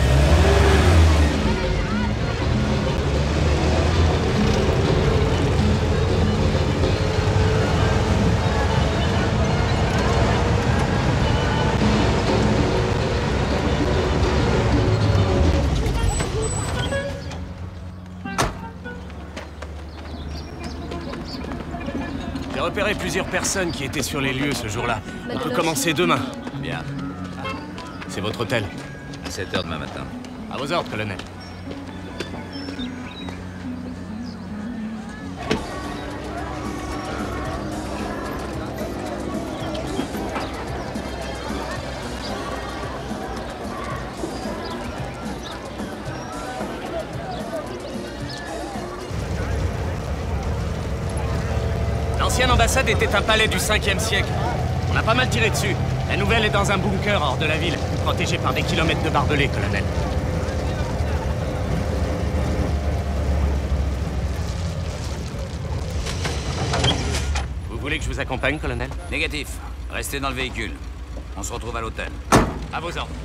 J'ai repéré plusieurs personnes qui étaient sur les lieux ce jour-là. On peut commencer demain. Bien. C'est votre hôtel. À 7 h demain matin. À vos ordres, colonel. L'ancienne ambassade était un palais du 5e siècle. On a pas mal tiré dessus. La nouvelle est dans un bunker hors de la ville, protégée par des kilomètres de barbelés, colonel. Vous voulez que je vous accompagne, colonel? Négatif. Restez dans le véhicule. On se retrouve à l'hôtel. À vos ordres.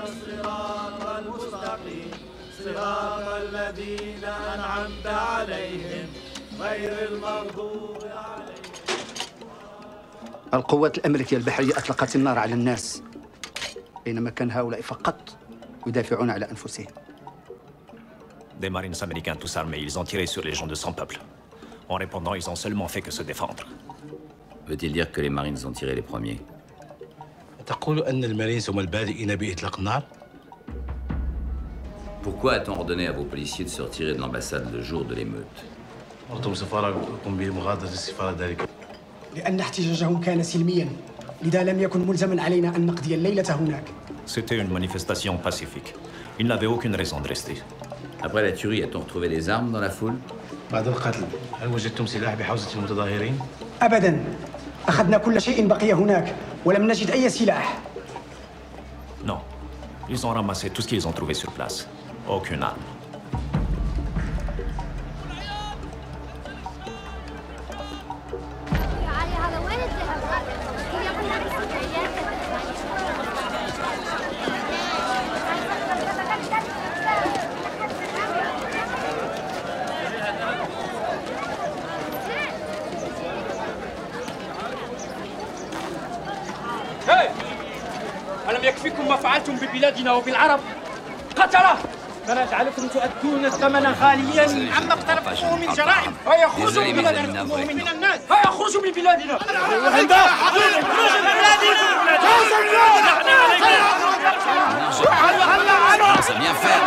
القوات الأمريكية البحرية أطلقت النار على الناس بينما كان هؤلاء فقط يدافعون على أنفسهم. Des marines américains tous armés, ils ont tiré sur les gens de son peuple. En répondant, ils ont seulement fait que se défendre. Veut-il dire que les marines ont tiré les premiers? تقول أن المارينز هم البادئين بإطلاق النار؟ Pourquoi a-t-on ordonné à vos policiers de se retirer de l'ambassade le jour de l'émeute? أردتم سفاركم بمغادرة السفارة ذلك. لأن احتجاجهم كان سلميا، لذا لم يكن ملزما علينا أن نقضي الليلة هناك. C'était une manifestation pacifique. Ils n'avaient aucune raison de rester. Après la tuerie, a-t-on retrouvé des armes dans la foule? بعد القتل، هل وجدتم سلاح بحوزة المتظاهرين؟ أبدا، أخذنا كل شيء بقي هناك ولم نجد أي سلاح. Non. Ils ont ramassé tout ce qu'ils ont trouvé sur place. Aucune arme. ألم يكفيكم ما فعلتم ببلادنا وبالعرب؟ قتلة! سنجعلكم تؤدون الثمن غاليا عما اقترفتموه من جرائم فيخرجوا من بلادنا من الناس فيخرجوا من بلادنا C'est bien fait.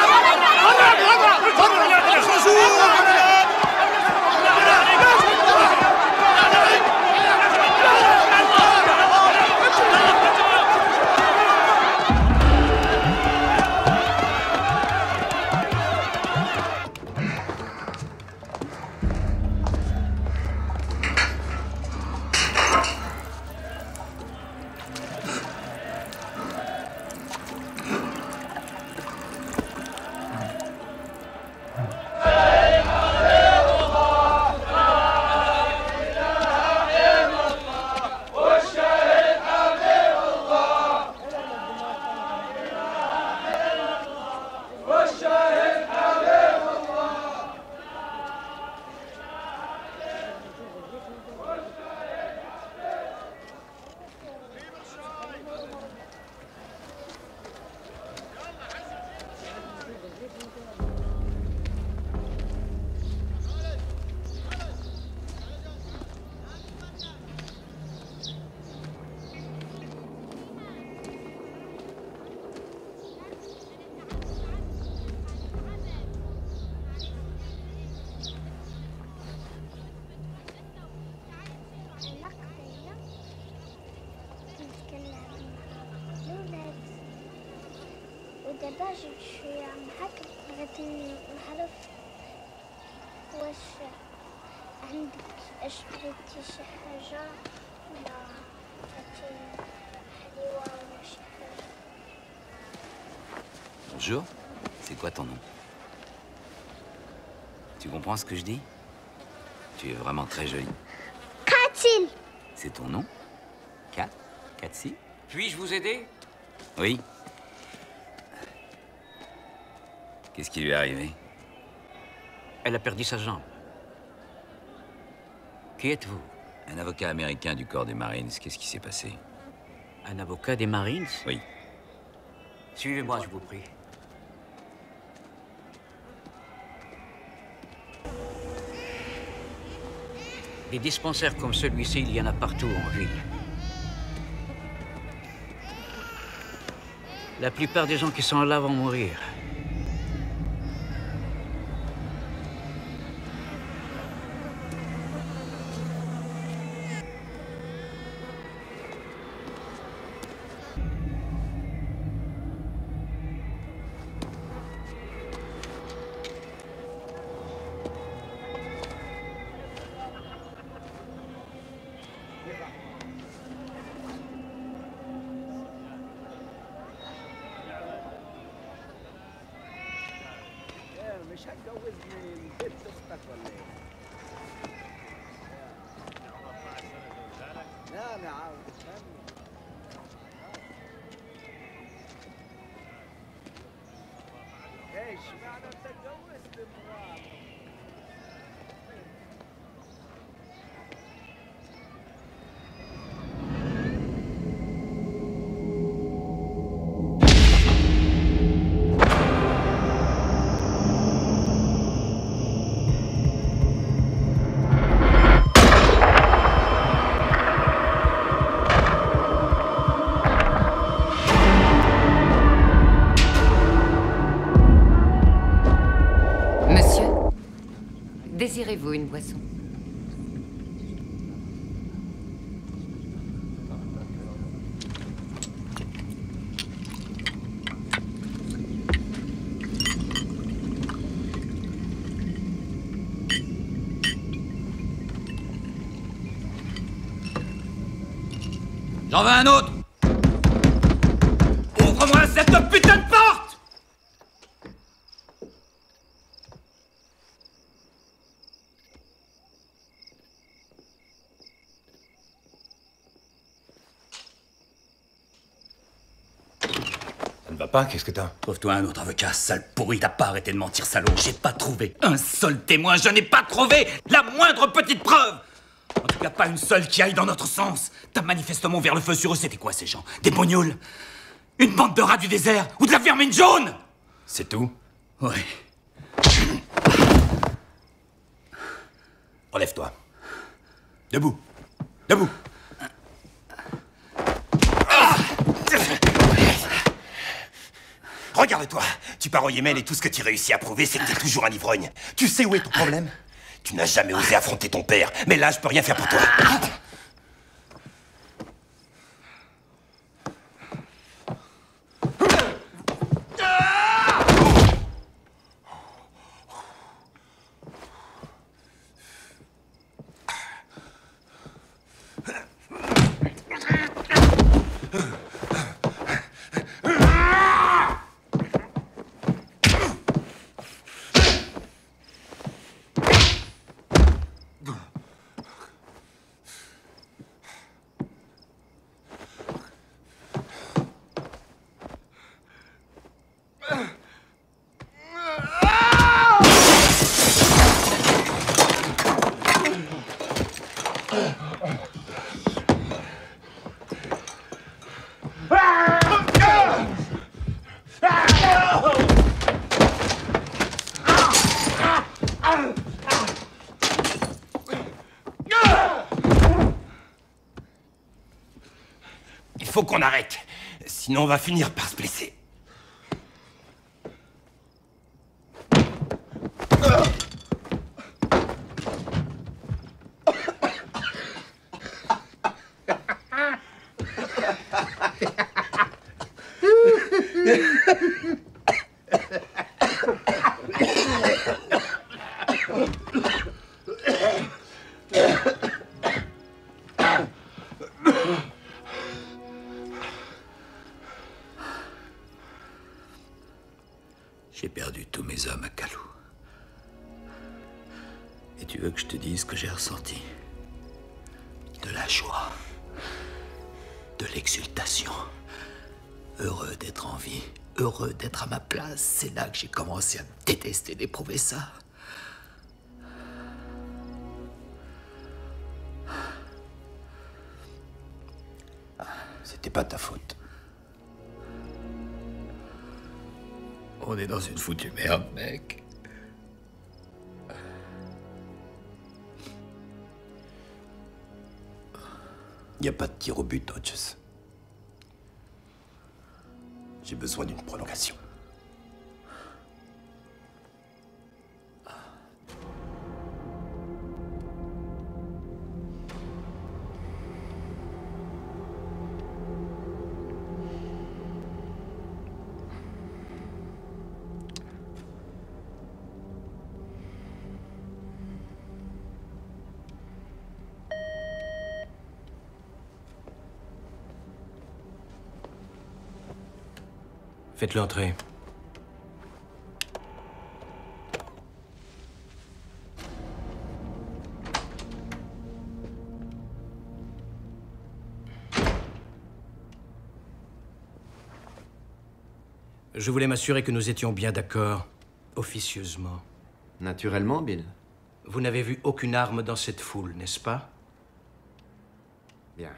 ودابا جيت شويه معاك بغيت نعرف واش عندك اشتريتي شي حاجه ولا درتي حليوه ولا شي حاجه. Bonjour, c'est quoi ton nom? Tu comprends ce que je dis? Tu es vraiment très jolie. Katil. C'est ton nom? Kat? Katsi? Puis-je vous aider? Oui. Qu'est-ce qui lui est arrivé? Elle a perdu sa jambe. Qui êtes-vous? Un avocat américain du corps des Marines. Qu'est-ce qui s'est passé? Un avocat des Marines? Oui. Suivez-moi, je vous prie. Des dispensaires comme celui-ci, il y en a partout en ville. La plupart des gens qui sont là vont mourir. مش هتجوزني البيت اختك ولا ايه؟ نعم يا عم استني. Désirez-vous une boisson? J'en veux un autre! Ouvre-moi cette putain de porte! Ça ne va pas, qu'est-ce que t'as? Trouve-toi un autre avocat, sale pourri, t'as pas arrêté de mentir, salaud. J'ai pas trouvé un seul témoin, je n'ai pas trouvé la moindre petite preuve! En tout cas, pas une seule qui aille dans notre sens. T'as manifestement ouvert le feu sur eux, c'était quoi ces gens? Des bognoules? Une bande de rats du désert? Ou de la vermine jaune? C'est tout? Oui. Relève-toi. Debout. Debout. Regarde-toi. Tu pars au Yémen et tout ce que tu réussis à prouver, c'est que t'es toujours un ivrogne. Tu sais où est ton problème? Tu n'as jamais osé affronter ton père, mais là, je peux rien faire pour toi. Il faut qu'on arrête, sinon on va finir par se blesser. J'ai perdu tous mes hommes à Kalou. Et tu veux que je te dise ce que j'ai ressenti? De la joie. De l'exultation. Heureux d'être en vie. Heureux d'être à ma place. C'est là que j'ai commencé à me détester d'éprouver ça. C'était pas ta faute. On est dans une foutue merde, mec. Y a pas de tir au but, Hodges. J'ai besoin d'une prolongation. Faites-le entrer. Je voulais m'assurer que nous étions bien d'accord. officieusement. Naturellement, Bill. Vous n'avez vu aucune arme dans cette foule, n'est-ce pas? Bien.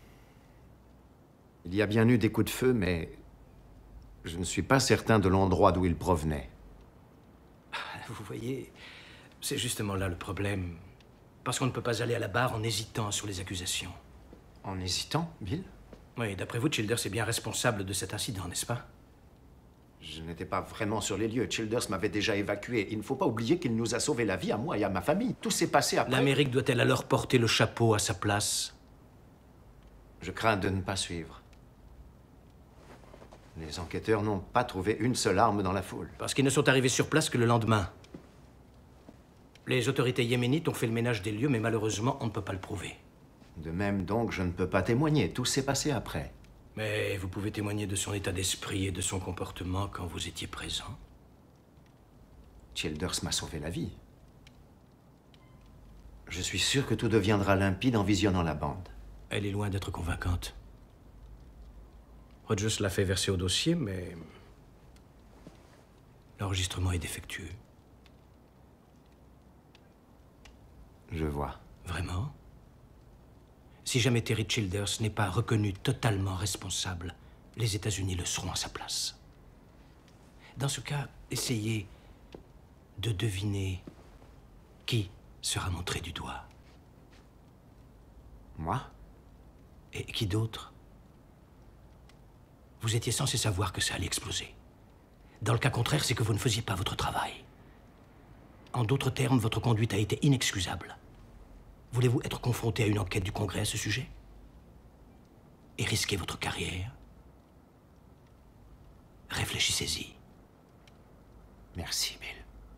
Il y a bien eu des coups de feu, mais je ne suis pas certain de l'endroit d'où ils provenaient. Vous voyez, c'est justement là le problème. Parce qu'on ne peut pas aller à la barre en hésitant sur les accusations. En hésitant, Bill? Oui, d'après vous, Childers est bien responsable de cet incident, n'est-ce pas? Je n'étais pas vraiment sur les lieux. Childers m'avait déjà évacué. Il ne faut pas oublier qu'il nous a sauvé la vie, à moi et à ma famille. Tout s'est passé après. L'Amérique doit-elle alors porter le chapeau à sa place? Je crains de ne pas suivre. Les enquêteurs n'ont pas trouvé une seule arme dans la foule. Parce qu'ils ne sont arrivés sur place que le lendemain. Les autorités yéménites ont fait le ménage des lieux, mais malheureusement, on ne peut pas le prouver. De même donc, je ne peux pas témoigner. Tout s'est passé après. Mais vous pouvez témoigner de son état d'esprit et de son comportement quand vous étiez présent. Childers m'a sauvé la vie. Je suis sûr que tout deviendra limpide en visionnant la bande. Elle est loin d'être convaincante. Rogers l'a fait verser au dossier, mais l'enregistrement est défectueux. Je vois. Vraiment? Si jamais Terry Childers n'est pas reconnu totalement responsable, les États-Unis le seront à sa place. Dans ce cas, essayez de deviner qui sera montré du doigt. Moi? Et qui d'autre? Vous étiez censé savoir que ça allait exploser. Dans le cas contraire, c'est que vous ne faisiez pas votre travail. En d'autres termes, votre conduite a été inexcusable. Voulez-vous être confronté à une enquête du Congrès à ce sujet? Et risquer votre carrière? Réfléchissez-y. Merci, Bill.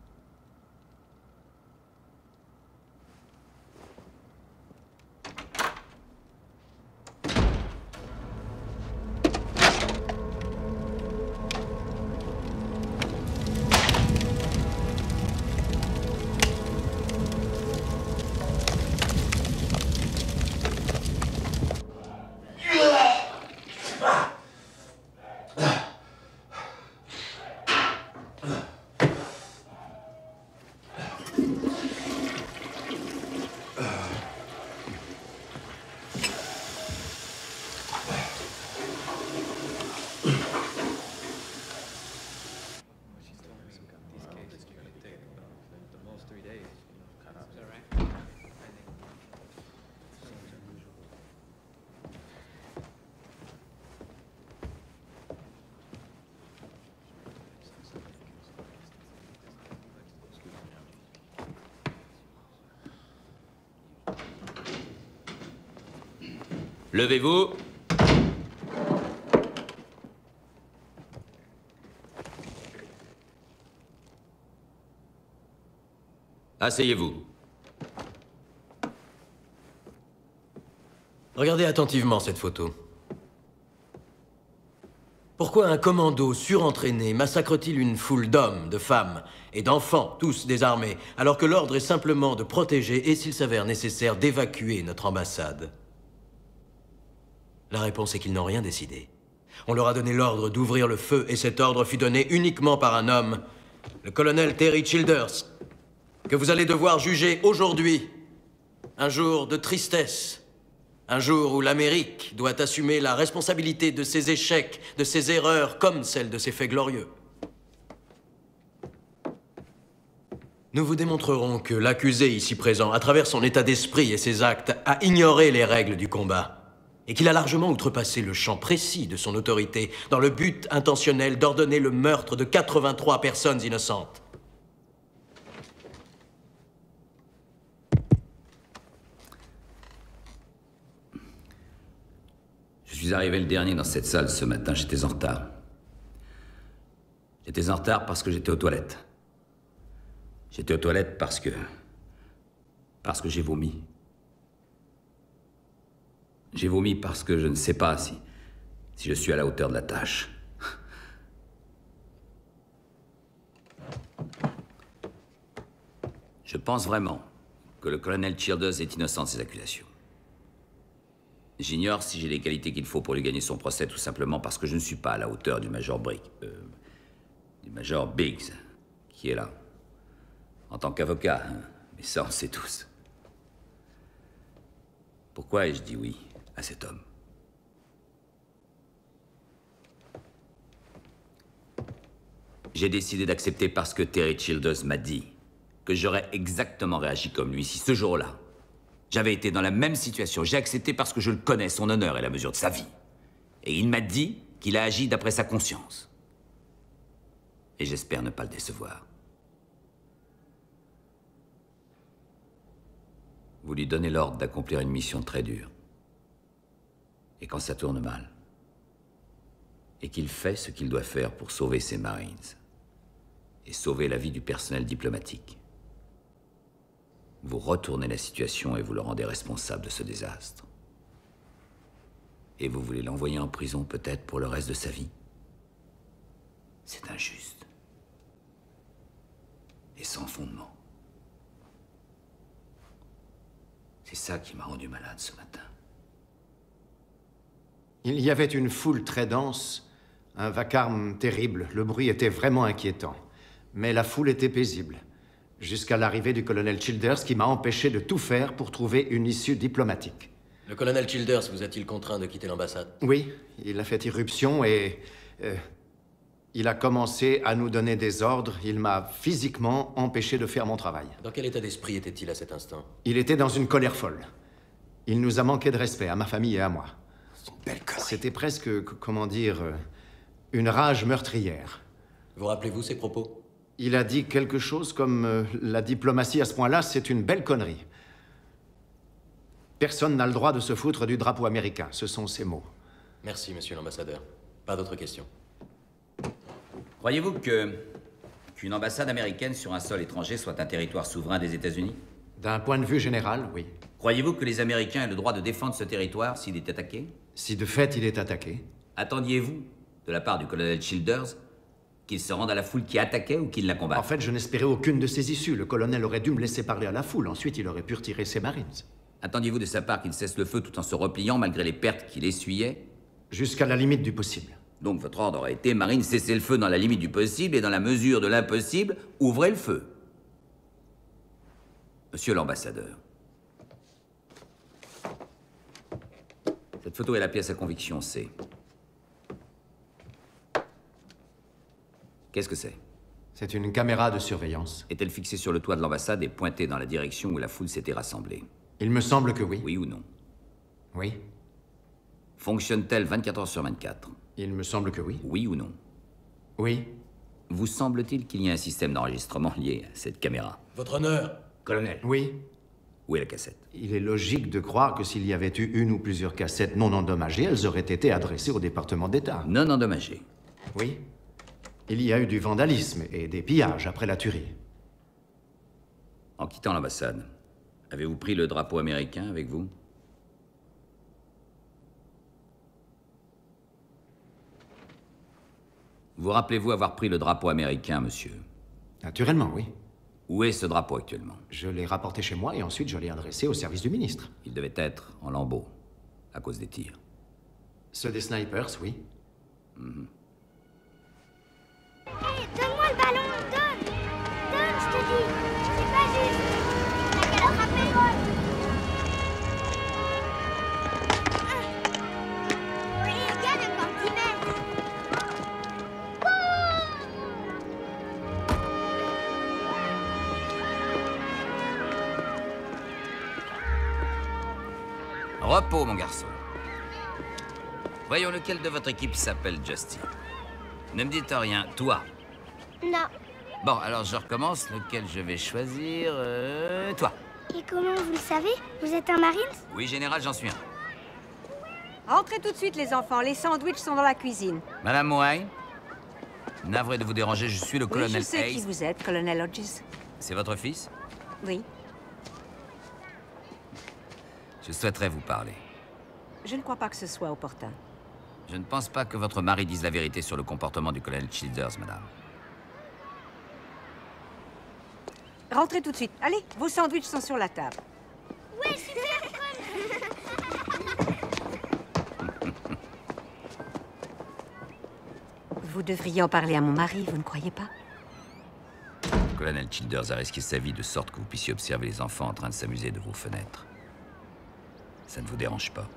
Levez-vous. Asseyez-vous. Regardez attentivement cette photo. Pourquoi un commando surentraîné massacre-t-il une foule d'hommes, de femmes et d'enfants, tous désarmés, alors que l'ordre est simplement de protéger et, s'il s'avère nécessaire, d'évacuer notre ambassade? La réponse est qu'ils n'ont rien décidé. On leur a donné l'ordre d'ouvrir le feu, et cet ordre fut donné uniquement par un homme, le colonel Terry Childers, que vous allez devoir juger aujourd'hui. Un jour de tristesse. Un jour où l'Amérique doit assumer la responsabilité de ses échecs, de ses erreurs, comme celle de ses faits glorieux. Nous vous démontrerons que l'accusé ici présent, à travers son état d'esprit et ses actes, a ignoré les règles du combat. Et qu'il a largement outrepassé le champ précis de son autorité dans le but intentionnel d'ordonner le meurtre de 83 personnes innocentes. Je suis arrivé le dernier dans cette salle ce matin, j'étais en retard. J'étais en retard parce que j'étais aux toilettes. J'étais aux toilettes parce que j'ai vomi. J'ai vomi parce que je ne sais pas si je suis à la hauteur de la tâche. Je pense vraiment que le colonel Childers est innocent de ces accusations. J'ignore si j'ai les qualités qu'il faut pour lui gagner son procès, tout simplement parce que je ne suis pas à la hauteur du Major Biggs, qui est là. En tant qu'avocat, hein, mais ça on sait tous. Pourquoi ai-je dit oui à cet homme? J'ai décidé d'accepter parce que Terry Childers m'a dit que j'aurais exactement réagi comme lui si ce jour-là, j'avais été dans la même situation. J'ai accepté parce que je le connais, son honneur et la mesure de sa vie. Et il m'a dit qu'il a agi d'après sa conscience. Et j'espère ne pas le décevoir. Vous lui donnez l'ordre d'accomplir une mission très dure. Et quand ça tourne mal, et qu'il fait ce qu'il doit faire pour sauver ses Marines, et sauver la vie du personnel diplomatique, vous retournez la situation et vous le rendez responsable de ce désastre. Et vous voulez l'envoyer en prison peut-être pour le reste de sa vie? C'est injuste. Et sans fondement. C'est ça qui m'a rendu malade ce matin. Il y avait une foule très dense, un vacarme terrible. Le bruit était vraiment inquiétant. Mais la foule était paisible. Jusqu'à l'arrivée du colonel Childers qui m'a empêché de tout faire pour trouver une issue diplomatique. Le colonel Childers vous a-t-il contraint de quitter l'ambassade? Oui, il a fait irruption et... il a commencé à nous donner des ordres. Il m'a physiquement empêché de faire mon travail. Dans quel état d'esprit était-il à cet instant? Il était dans une colère folle. Il nous a manqué de respect, à ma famille et à moi. C'est une belle connerie. C'était presque, comment dire, une rage meurtrière. Vous rappelez-vous ses propos? Il a dit quelque chose comme la diplomatie à ce point-là, c'est une belle connerie. Personne n'a le droit de se foutre du drapeau américain. Ce sont ses mots. Merci, monsieur l'ambassadeur. Pas d'autres questions. Croyez-vous qu'une ambassade américaine sur un sol étranger soit un territoire souverain des États-Unis? D'un point de vue général, oui. Croyez-vous que les Américains aient le droit de défendre ce territoire s'il est attaqué? Si de fait il est attaqué. Attendiez-vous, de la part du colonel Childers, qu'il se rende à la foule qui attaquait ou qu'il la combatte? En fait, je n'espérais aucune de ces issues. Le colonel aurait dû me laisser parler à la foule. Ensuite, il aurait pu retirer ses Marines. Attendiez-vous de sa part qu'il cesse le feu tout en se repliant malgré les pertes qu'il essuyait? Jusqu'à la limite du possible. Donc votre ordre aurait été, Marine, cessez le feu dans la limite du possible et dans la mesure de l'impossible, ouvrez le feu. Monsieur l'ambassadeur. Cette photo est la pièce à conviction C. Qu'est-ce que c'est? C'est une caméra de surveillance. Est-elle fixée sur le toit de l'ambassade et pointée dans la direction où la foule s'était rassemblée? Il me semble que oui. Oui ou non? Oui. Fonctionne-t-elle 24 heures sur 24? Il me semble que oui. Oui ou non? Oui. Vous semble-t-il qu'il y ait un système d'enregistrement lié à cette caméra? Votre honneur. Colonel. Oui. Où est la cassette? Il est logique de croire que s'il y avait eu une ou plusieurs cassettes non endommagées, elles auraient été adressées au département d'État. Non endommagées? Oui. Il y a eu du vandalisme et des pillages après la tuerie. En quittant l'ambassade, avez-vous pris le drapeau américain avec vous? Vous rappelez-vous avoir pris le drapeau américain, monsieur? Naturellement, oui. Où est ce drapeau actuellement? Je l'ai rapporté chez moi et ensuite je l'ai adressé au service du ministre. Il devait être en lambeaux, à cause des tirs. Ceux des snipers, oui. Hey, donne-moi le ballon, donne! Donne, je te dis! C'est pas juste! T'as qu'à l'attraper, Ron! Les gars, encore 10 mètres! Repos, mon garçon. Voyons lequel de votre équipe s'appelle Justin. Ne me dites rien. Toi? Non. Bon, alors je recommence. Lequel je vais choisir? Toi. Et comment vous le savez? Vous êtes un Marine? Oui, général, j'en suis un. Rentrez tout de suite, les enfants. Les sandwichs sont dans la cuisine. Madame Mohaï, navré de vous déranger, je suis le colonel Oui, je sais qui Hayes. vous êtes, colonel Hodges. C'est votre fils? Oui. Je souhaiterais vous parler. Je ne crois pas que ce soit opportun. Je ne pense pas que votre mari dise la vérité sur le comportement du colonel Childers, madame. Rentrez tout de suite. Allez, vos sandwichs sont sur la table. Ouais, super, Vous devriez en parler à mon mari, vous ne croyez pas? Le colonel Childers a risqué sa vie de sorte que vous puissiez observer les enfants en train de s'amuser de vos fenêtres. Ça ne vous dérange pas?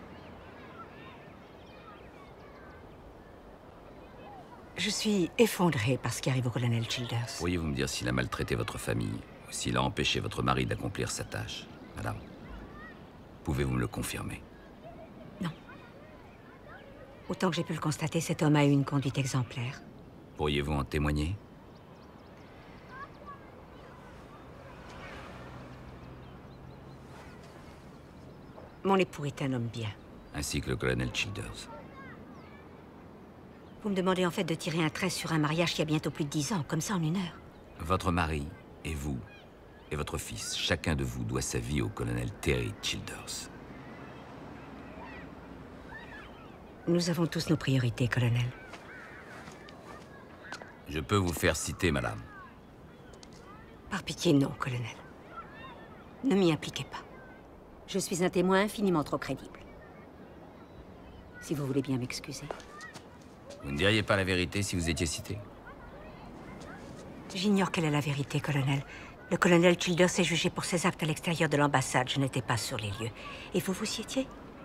Je suis effondrée par ce qui arrive au colonel Childers. Pourriez-vous me dire s'il a maltraité votre famille ou s'il a empêché votre mari d'accomplir sa tâche, madame? Pouvez-vous me le confirmer? Non. Autant que j'ai pu le constater, cet homme a eu une conduite exemplaire. Pourriez-vous en témoigner? Mon époux est un homme bien. Ainsi que le colonel Childers. Vous me demandez en fait de tirer un trait sur un mariage qui a bientôt plus de 10 ans, comme ça en une heure. Votre mari, et vous, et votre fils, chacun de vous doit sa vie au colonel Terry Childers. Nous avons tous nos priorités, colonel. Je peux vous faire citer, madame. Par pitié, non, colonel. Ne m'y impliquez pas. Je suis un témoin infiniment trop crédible. Si vous voulez bien m'excuser. Vous ne diriez pas la vérité si vous étiez cité? J'ignore quelle est la vérité, colonel. Le colonel Childers est jugé pour ses actes à l'extérieur de l'ambassade. Je n'étais pas sur les lieux. Et vous, vous y étiez?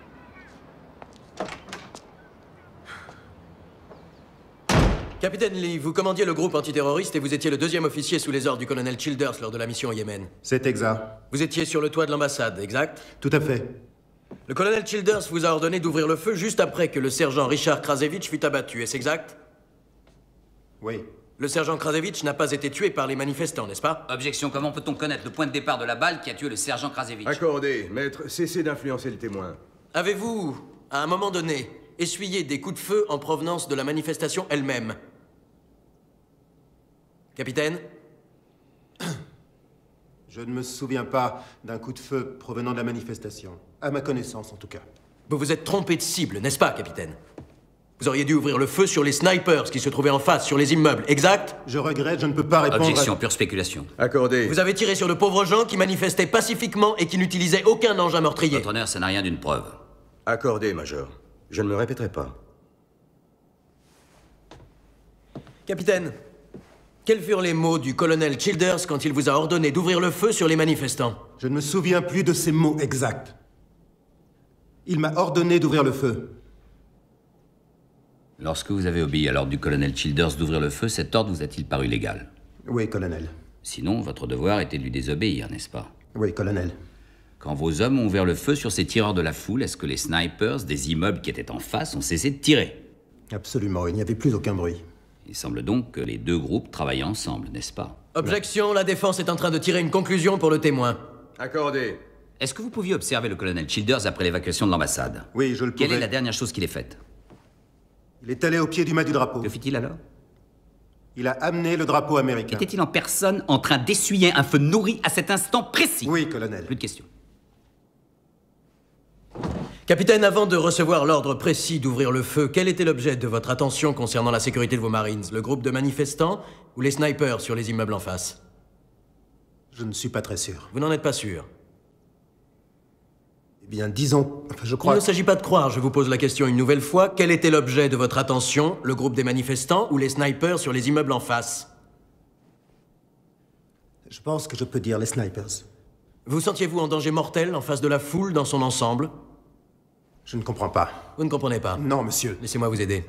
Capitaine Lee, vous commandiez le groupe antiterroriste et vous étiez le deuxième officier sous les ordres du colonel Childers lors de la mission au Yémen. C'est exact. Vous étiez sur le toit de l'ambassade, exact? Tout à fait. Le colonel Childers vous a ordonné d'ouvrir le feu juste après que le sergent Richard Krasevich fut abattu, est-ce exact? Oui. Le sergent Krasevich n'a pas été tué par les manifestants, n'est-ce pas? Objection, comment peut-on connaître le point de départ de la balle qui a tué le sergent Krasevich? Accordé. Maître, cessez d'influencer le témoin. Avez-vous, à un moment donné, essuyé des coups de feu en provenance de la manifestation elle-même? Capitaine? Je ne me souviens pas d'un coup de feu provenant de la manifestation. À ma connaissance, en tout cas. Vous vous êtes trompé de cible, n'est-ce pas, capitaine? Vous auriez dû ouvrir le feu sur les snipers qui se trouvaient en face, sur les immeubles, exact? Je regrette, je ne peux pas répondre. Objection, pure spéculation. Accordé. Vous avez tiré sur de pauvres gens qui manifestaient pacifiquement et qui n'utilisaient aucun engin meurtrier. Votre honneur, ça n'a rien d'une preuve. Accordé, Major. Je ne me répéterai pas. Capitaine, quels furent les mots du colonel Childers quand il vous a ordonné d'ouvrir le feu sur les manifestants? Je ne me souviens plus de ces mots exacts. Il m'a ordonné d'ouvrir le feu. Lorsque vous avez obéi à l'ordre du colonel Childers d'ouvrir le feu, cet ordre vous a-t-il paru légal? Oui, colonel. Sinon, votre devoir était de lui désobéir, n'est-ce pas? Oui, colonel. Quand vos hommes ont ouvert le feu sur ces tireurs de la foule, est-ce que les snipers des immeubles qui étaient en face ont cessé de tirer? Absolument, il n'y avait plus aucun bruit. Il semble donc que les deux groupes travaillaient ensemble, n'est-ce pas? Objection, la défense est en train de tirer une conclusion pour le témoin. Accordé. Est-ce que vous pouviez observer le colonel Childers après l'évacuation de l'ambassade? Oui, je le pouvais. Quelle est la dernière chose qu'il ait faite? Il est allé au pied du mât du drapeau. Que fit-il alors? Il a amené le drapeau américain. Était-il en personne en train d'essuyer un feu nourri à cet instant précis? Oui, colonel. Plus de questions. Capitaine, avant de recevoir l'ordre précis d'ouvrir le feu, quel était l'objet de votre attention concernant la sécurité de vos Marines? Le groupe de manifestants ou les snipers sur les immeubles en face? Je ne suis pas très sûr. Vous n'en êtes pas sûr? Eh bien, disons... Enfin, je crois... Il ne s'agit pas de croire, je vous pose la question une nouvelle fois. Quel était l'objet de votre attention? Le groupe des manifestants ou les snipers sur les immeubles en face? Je pense que je peux dire les snipers. Vous sentiez-vous en danger mortel en face de la foule dans son ensemble? Je ne comprends pas. Vous ne comprenez pas? Non, monsieur. Laissez-moi vous aider.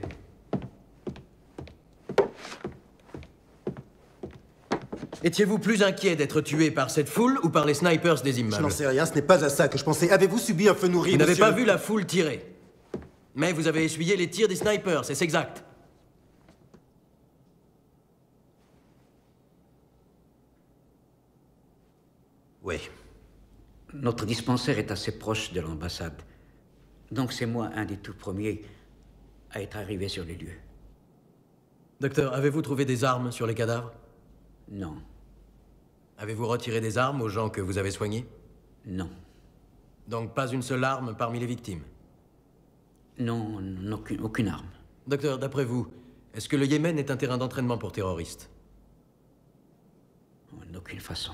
Étiez-vous plus inquiet d'être tué par cette foule ou par les snipers des immeubles? Je n'en sais rien, ce n'est pas à ça que je pensais. Avez-vous subi un feu nourri, Vous n'avez monsieur? pas vu la foule tirer. Mais vous avez essuyé les tirs des snipers, c'est exact. Oui. Notre dispensaire est assez proche de l'ambassade. Donc c'est moi un des tout premiers à être arrivé sur les lieux. Docteur, avez-vous trouvé des armes sur les cadavres? Non. Avez-vous retiré des armes aux gens que vous avez soignés? Non. Donc pas une seule arme parmi les victimes? Non, aucune arme. Docteur, d'après vous, est-ce que le Yémen est un terrain d'entraînement pour terroristes? D'aucune façon.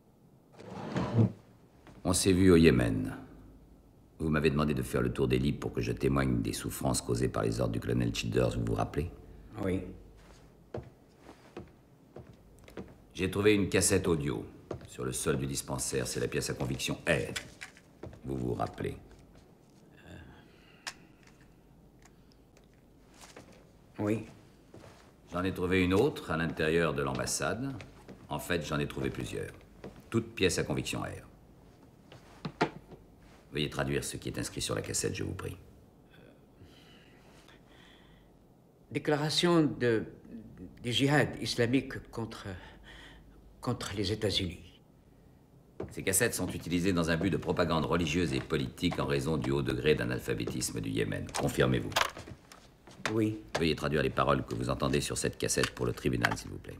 On s'est vu au Yémen. Vous m'avez demandé de faire le tour des lits pour que je témoigne des souffrances causées par les ordres du colonel Childers, vous vous rappelez? Oui. J'ai trouvé une cassette audio sur le sol du dispensaire. C'est la pièce à conviction R. Vous vous rappelez? Oui. J'en ai trouvé une autre à l'intérieur de l'ambassade. En fait, j'en ai trouvé plusieurs. Toutes pièces à conviction R. Veuillez traduire ce qui est inscrit sur la cassette, je vous prie. Déclaration du djihad islamique contre les États-Unis. Ces cassettes sont utilisées dans un but de propagande religieuse et politique en raison du haut degré d'analphabétisme du Yémen. Confirmez-vous? Oui. Veuillez traduire les paroles que vous entendez sur cette cassette pour le tribunal, s'il vous plaît.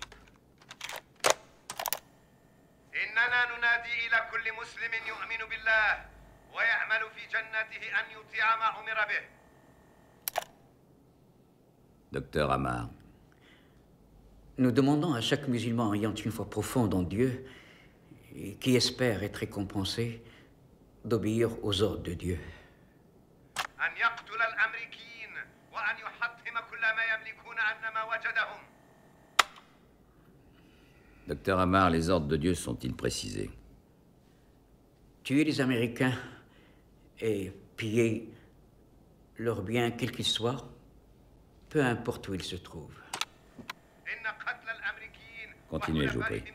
Docteur Amar. Nous demandons à chaque musulman ayant une foi profonde en Dieu et qui espère être récompensé d'obéir aux ordres de Dieu. Docteur Amar, les ordres de Dieu sont-ils précisés? Tuer les Américains et piller leurs biens, quels qu'ils soient, peu importe où ils se trouvent. Continuez, je vous prie.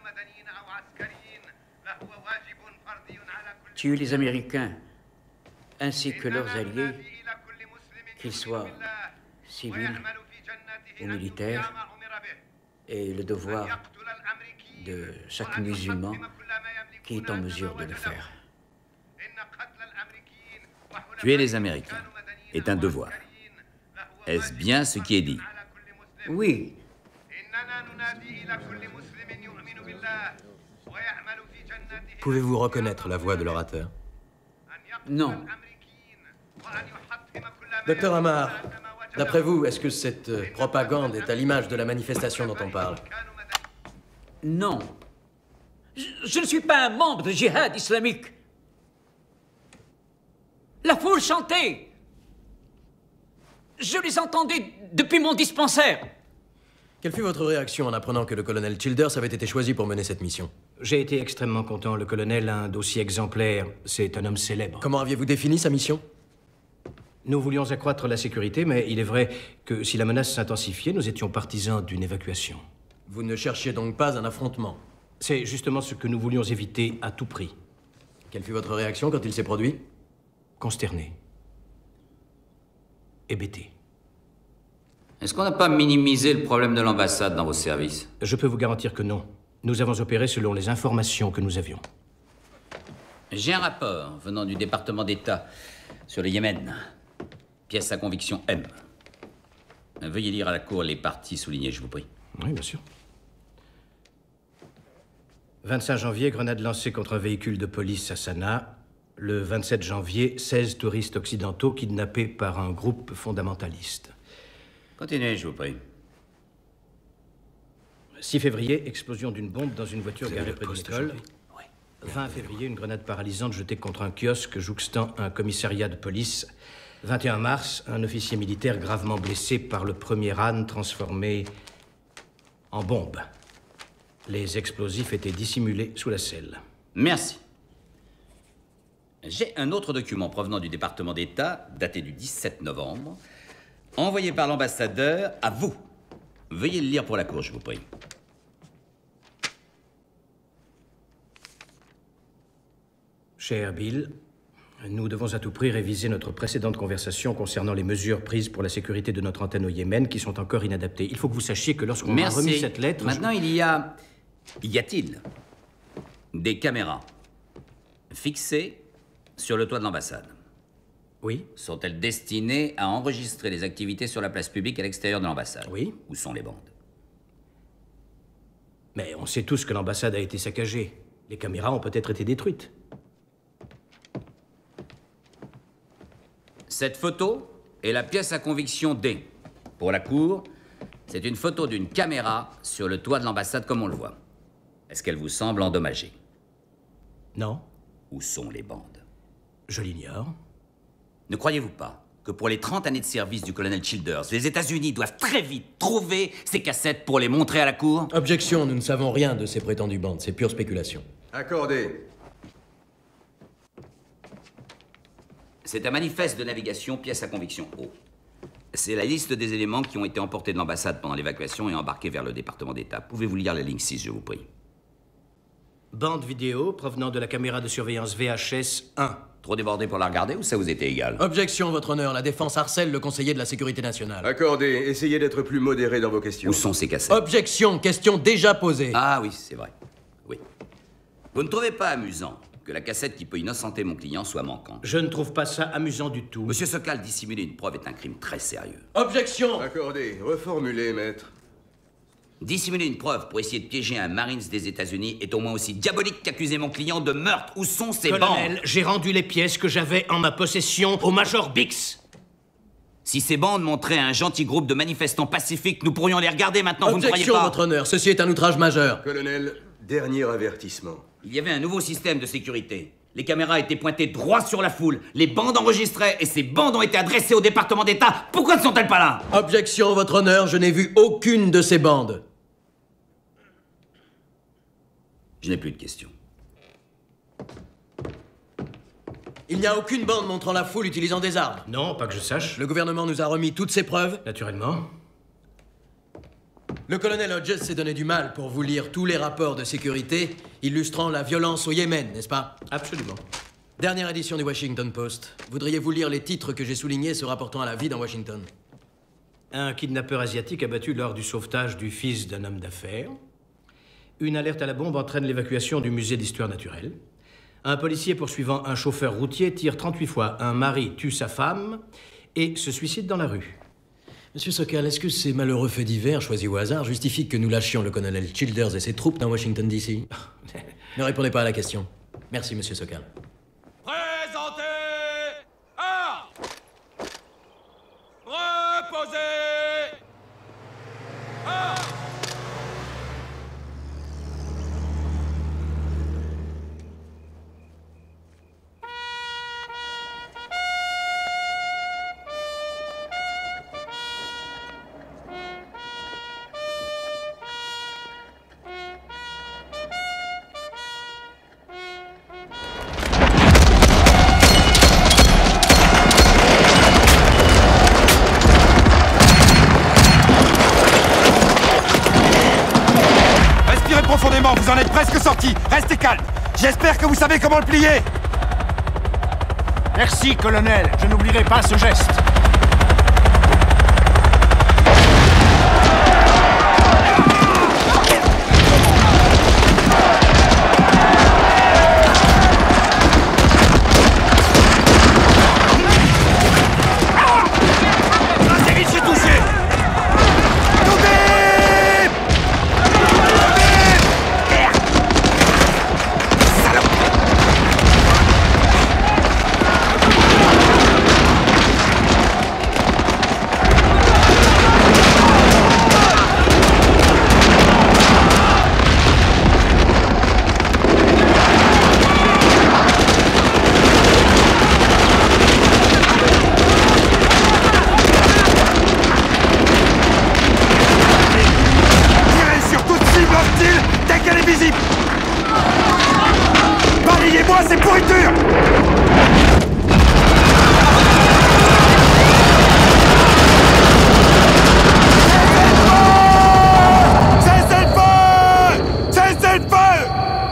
Tuer les Américains ainsi que leurs alliés, qu'ils soient civils ou militaires, est le devoir de chaque musulman qui est en mesure de le faire. Tuer les Américains est un devoir. Est-ce bien ce qui est dit? Oui. Pouvez-vous reconnaître la voix de l'orateur? Non. Docteur Amar, d'après vous, est-ce que cette propagande est à l'image de la manifestation dont on parle? Non. Je ne suis pas un membre du djihad islamique. La foule chantait. Je les entendais depuis mon dispensaire. Quelle fut votre réaction en apprenant que le colonel Childers avait été choisi pour mener cette mission? J'ai été extrêmement content. Le colonel a un dossier exemplaire. C'est un homme célèbre. Comment aviez-vous défini sa mission? Nous voulions accroître la sécurité, mais il est vrai que si la menace s'intensifiait, nous étions partisans d'une évacuation. Vous ne cherchiez donc pas un affrontement? C'est justement ce que nous voulions éviter à tout prix. Quelle fut votre réaction quand il s'est produit? Consterné. Hébété. Est-ce qu'on n'a pas minimisé le problème de l'ambassade dans vos services? Je peux vous garantir que non. Nous avons opéré selon les informations que nous avions. J'ai un rapport venant du département d'État sur le Yémen. Pièce à conviction M. Veuillez lire à la cour les parties soulignées, je vous prie. Oui, bien sûr. 25 janvier, grenade lancée contre un véhicule de police à Sanaa. Le 27 janvier, 16 touristes occidentaux kidnappés par un groupe fondamentaliste. Continuez, je vous prie. 6 février, explosion d'une bombe dans une voiture garée près d'une école. 20 février, une grenade paralysante jetée contre un kiosque jouxtant un commissariat de police. 21 mars, un officier militaire gravement blessé par le premier âne transformé en bombe. Les explosifs étaient dissimulés sous la selle. Merci. J'ai un autre document provenant du département d'État, daté du 17 novembre, envoyé par l'ambassadeur à vous. Veuillez le lire pour la cour, je vous prie. Cher Bill, nous devons à tout prix réviser notre précédente conversation concernant les mesures prises pour la sécurité de notre antenne au Yémen qui sont encore inadaptées. Il faut que vous sachiez que lorsqu'on m'a remis cette lettre... Maintenant, y a-t-il des caméras fixées sur le toit de l'ambassade? Oui. Sont-elles destinées à enregistrer les activités sur la place publique à l'extérieur de l'ambassade? Oui. Où sont les bandes? Mais on sait tous que l'ambassade a été saccagée. Les caméras ont peut-être été détruites. Cette photo est la pièce à conviction D. Pour la cour, c'est une photo d'une caméra sur le toit de l'ambassade comme on le voit. Est-ce qu'elle vous semble endommagée? Non. Où sont les bandes? Je l'ignore. Ne croyez-vous pas que pour les 30 années de service du colonel Childers, les États-Unis doivent très vite trouver ces cassettes pour les montrer à la cour? Objection, nous ne savons rien de ces prétendues bandes, c'est pure spéculation. Accordé. C'est un manifeste de navigation, pièce à conviction O. C'est la liste des éléments qui ont été emportés de l'ambassade pendant l'évacuation et embarqués vers le département d'État. Pouvez-vous lire la ligne 6, je vous prie? Bande vidéo provenant de la caméra de surveillance VHS 1. Trop débordé pour la regarder ou ça vous était égal? Objection, votre honneur. La défense harcèle le conseiller de la sécurité nationale. Accordé. Essayez d'être plus modéré dans vos questions. Où sont ces cassettes? Objection, question déjà posée. Ah oui, c'est vrai. Oui. Vous ne trouvez pas amusant que la cassette qui peut innocenter mon client soit manquante? Je ne trouve pas ça amusant du tout. Monsieur Sokal, dissimuler une preuve est un crime très sérieux. Objection! Accordé. Reformulez, maître. Dissimuler une preuve pour essayer de piéger un Marines des États-Unis est au moins aussi diabolique qu'accuser mon client de meurtre. Où sont ces bandes? Colonel, j'ai rendu les pièces que j'avais en ma possession au Major Bix. Si ces bandes montraient un gentil groupe de manifestants pacifiques, nous pourrions les regarder maintenant, vous ne croyez Objection, pas? votre honneur. Ceci est un outrage majeur. Colonel, dernier avertissement. Il y avait un nouveau système de sécurité. Les caméras étaient pointées droit sur la foule. Les bandes enregistraient et ces bandes ont été adressées au département d'État. Pourquoi ne sont-elles pas là? Objection, votre honneur. Je n'ai vu aucune de ces bandes. Je n'ai plus de questions. Il n'y a aucune bande montrant la foule utilisant des armes. Non, pas que je sache. Le gouvernement nous a remis toutes ces preuves. Naturellement. Le colonel Hodges s'est donné du mal pour vous lire tous les rapports de sécurité illustrant la violence au Yémen, n'est-ce pas? Absolument. Dernière édition du Washington Post. Voudriez-vous lire les titres que j'ai soulignés se rapportant à la vie dans Washington? Un kidnappeur asiatique abattu lors du sauvetage du fils d'un homme d'affaires. Une alerte à la bombe entraîne l'évacuation du musée d'histoire naturelle. Un policier poursuivant un chauffeur routier tire 38 fois. Un mari tue sa femme et se suicide dans la rue. Monsieur Sokal, est-ce que ces malheureux faits divers choisis au hasard justifient que nous lâchions le colonel Childers et ses troupes dans Washington, D.C. Ne répondez pas à la question. Merci, monsieur Sokal. Présentez! Reposez! Profondément, vous en êtes presque sorti. Restez calme. J'espère que vous savez comment le plier. Merci, colonel. Je n'oublierai pas ce geste. Balayez-moi ces pourritures! Cessez le feu! Cessez le feu!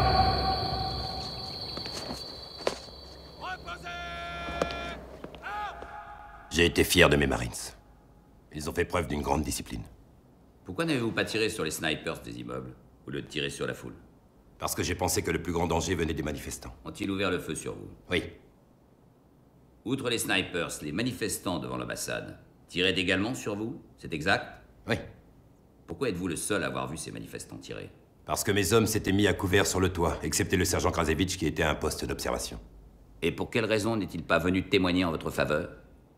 J'ai été fier de mes Marines. Ils ont fait preuve d'une grande discipline. Pourquoi n'avez-vous pas tiré sur les snipers des immeubles, au lieu de tirer sur la foule? Parce que j'ai pensé que le plus grand danger venait des manifestants. Ont-ils ouvert le feu sur vous? Oui. Outre les snipers, les manifestants devant l'ambassade tiraient également sur vous? C'est exact? Oui. Pourquoi êtes-vous le seul à avoir vu ces manifestants tirer? Parce que mes hommes s'étaient mis à couvert sur le toit, excepté le sergent Krasevitch qui était à un poste d'observation. Et pour quelle raison n'est-il pas venu témoigner en votre faveur?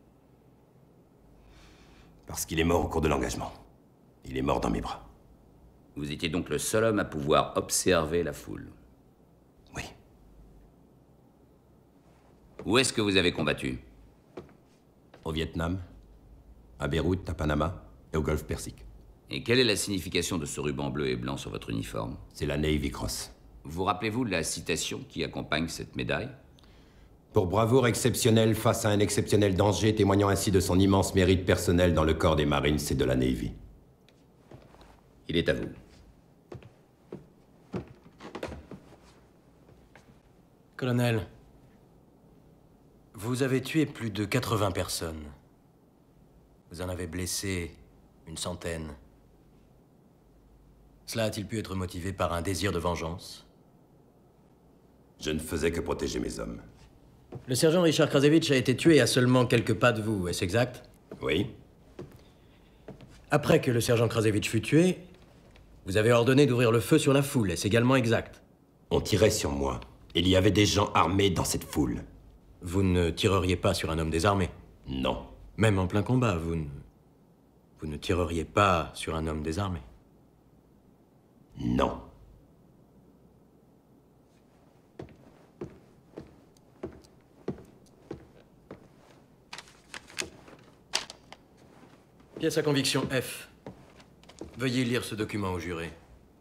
Parce qu'il est mort au cours de l'engagement. Il est mort dans mes bras. Vous étiez donc le seul homme à pouvoir observer la foule? Oui. Où est-ce que vous avez combattu? Au Vietnam, à Beyrouth, à Panama et au Golfe Persique. Et quelle est la signification de ce ruban bleu et blanc sur votre uniforme? C'est la Navy Cross. Vous rappelez-vous de la citation qui accompagne cette médaille? Pour bravoure exceptionnelle face à un exceptionnel danger, témoignant ainsi de son immense mérite personnel dans le corps des Marines et de la Navy. Il est à vous. Colonel, vous avez tué plus de 80 personnes. Vous en avez blessé une centaine. Cela a-t-il pu être motivé par un désir de vengeance? Je ne faisais que protéger mes hommes. Le sergent Richard Krasevich a été tué à seulement quelques pas de vous, est-ce exact? Oui. Après que le sergent Krasevich fut tué, vous avez ordonné d'ouvrir le feu sur la foule, est-ce également exact? On tirait sur moi. Il y avait des gens armés dans cette foule. Vous ne tireriez pas sur un homme désarmé? Non. Même en plein combat, vous ne tireriez pas sur un homme désarmé? Non. Pièce à conviction F. Veuillez lire ce document au juré.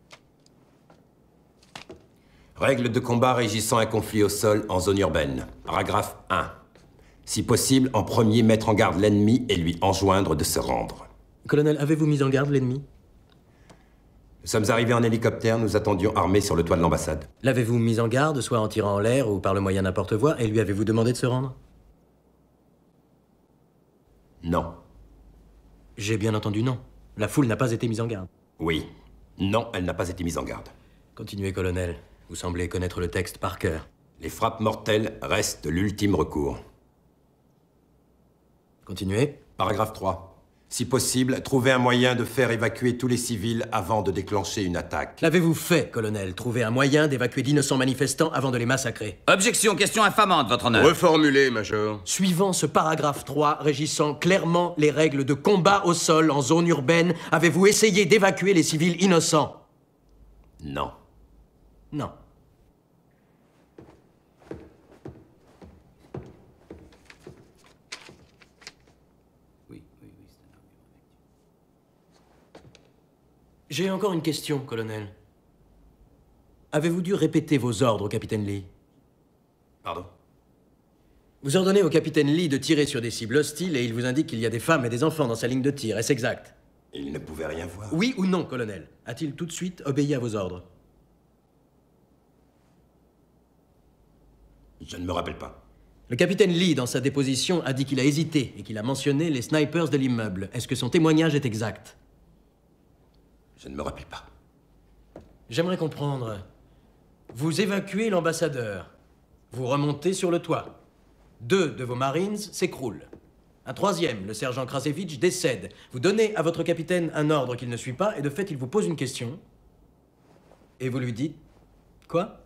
Règles de combat régissant un conflit au sol en zone urbaine. Paragraphe 1. Si possible, en premier, mettre en garde l'ennemi et lui enjoindre de se rendre. Colonel, avez-vous mis en garde l'ennemi? Nous sommes arrivés en hélicoptère, nous attendions armés sur le toit de l'ambassade. L'avez-vous mis en garde, soit en tirant en l'air ou par le moyen d'un porte-voix, et lui avez-vous demandé de se rendre? Non. J'ai bien entendu non. La foule n'a pas été mise en garde. Oui. Non, elle n'a pas été mise en garde. Continuez, colonel. Vous semblez connaître le texte par cœur. Les frappes mortelles restent l'ultime recours. Continuez. Paragraphe 3. Si possible, trouver un moyen de faire évacuer tous les civils avant de déclencher une attaque. L'avez-vous fait, colonel? Trouver un moyen d'évacuer d'innocents manifestants avant de les massacrer? Objection, question infamante, votre honneur. Reformulez, Major. Suivant ce paragraphe 3, régissant clairement les règles de combat au sol en zone urbaine, avez-vous essayé d'évacuer les civils innocents? Non. Non. J'ai encore une question, colonel. Avez-vous dû répéter vos ordres au capitaine Lee? Pardon? Vous ordonnez au capitaine Lee de tirer sur des cibles hostiles et il vous indique qu'il y a des femmes et des enfants dans sa ligne de tir, est-ce exact? Il ne pouvait rien voir. Oui ou non, colonel? A-t-il tout de suite obéi à vos ordres? Je ne me rappelle pas. Le capitaine Lee, dans sa déposition, a dit qu'il a hésité et qu'il a mentionné les snipers de l'immeuble. Est-ce que son témoignage est exact? Je ne me rappelle pas. J'aimerais comprendre. Vous évacuez l'ambassadeur. Vous remontez sur le toit. 2 de vos Marines s'écroulent. Un 3e, le sergent Krasevich, décède. Vous donnez à votre capitaine un ordre qu'il ne suit pas et de fait, il vous pose une question. Et vous lui dites... Quoi?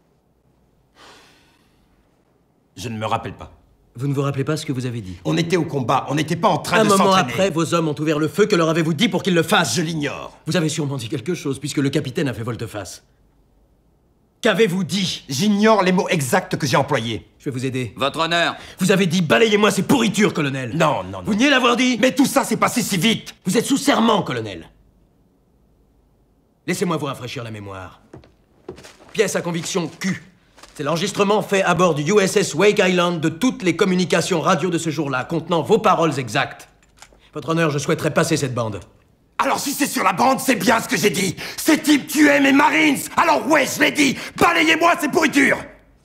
Je ne me rappelle pas. Vous ne vous rappelez pas ce que vous avez dit? On était au combat, on n'était pas en train de s'entraîner. Un moment après, vos hommes ont ouvert le feu. Que leur avez-vous dit pour qu'ils le fassent? Je l'ignore. Vous avez sûrement dit quelque chose, puisque le capitaine a fait volte-face. Qu'avez-vous dit? J'ignore les mots exacts que j'ai employés. Je vais vous aider. Votre honneur. Vous avez dit « Balayez-moi ces pourritures, colonel ». Non, non, non. Vous niez l'avoir dit? Mais tout ça s'est passé si vite. Vous êtes sous serment, colonel. Laissez-moi vous rafraîchir la mémoire. Pièce à conviction Q. C'est l'enregistrement fait à bord du USS Wake Island de toutes les communications radio de ce jour-là, contenant vos paroles exactes. Votre honneur, je souhaiterais passer cette bande. Alors si c'est sur la bande, c'est bien ce que j'ai dit. Ces types tuaient mes Marines. Alors ouais, je l'ai dit. Balayez-moi ces pourritures.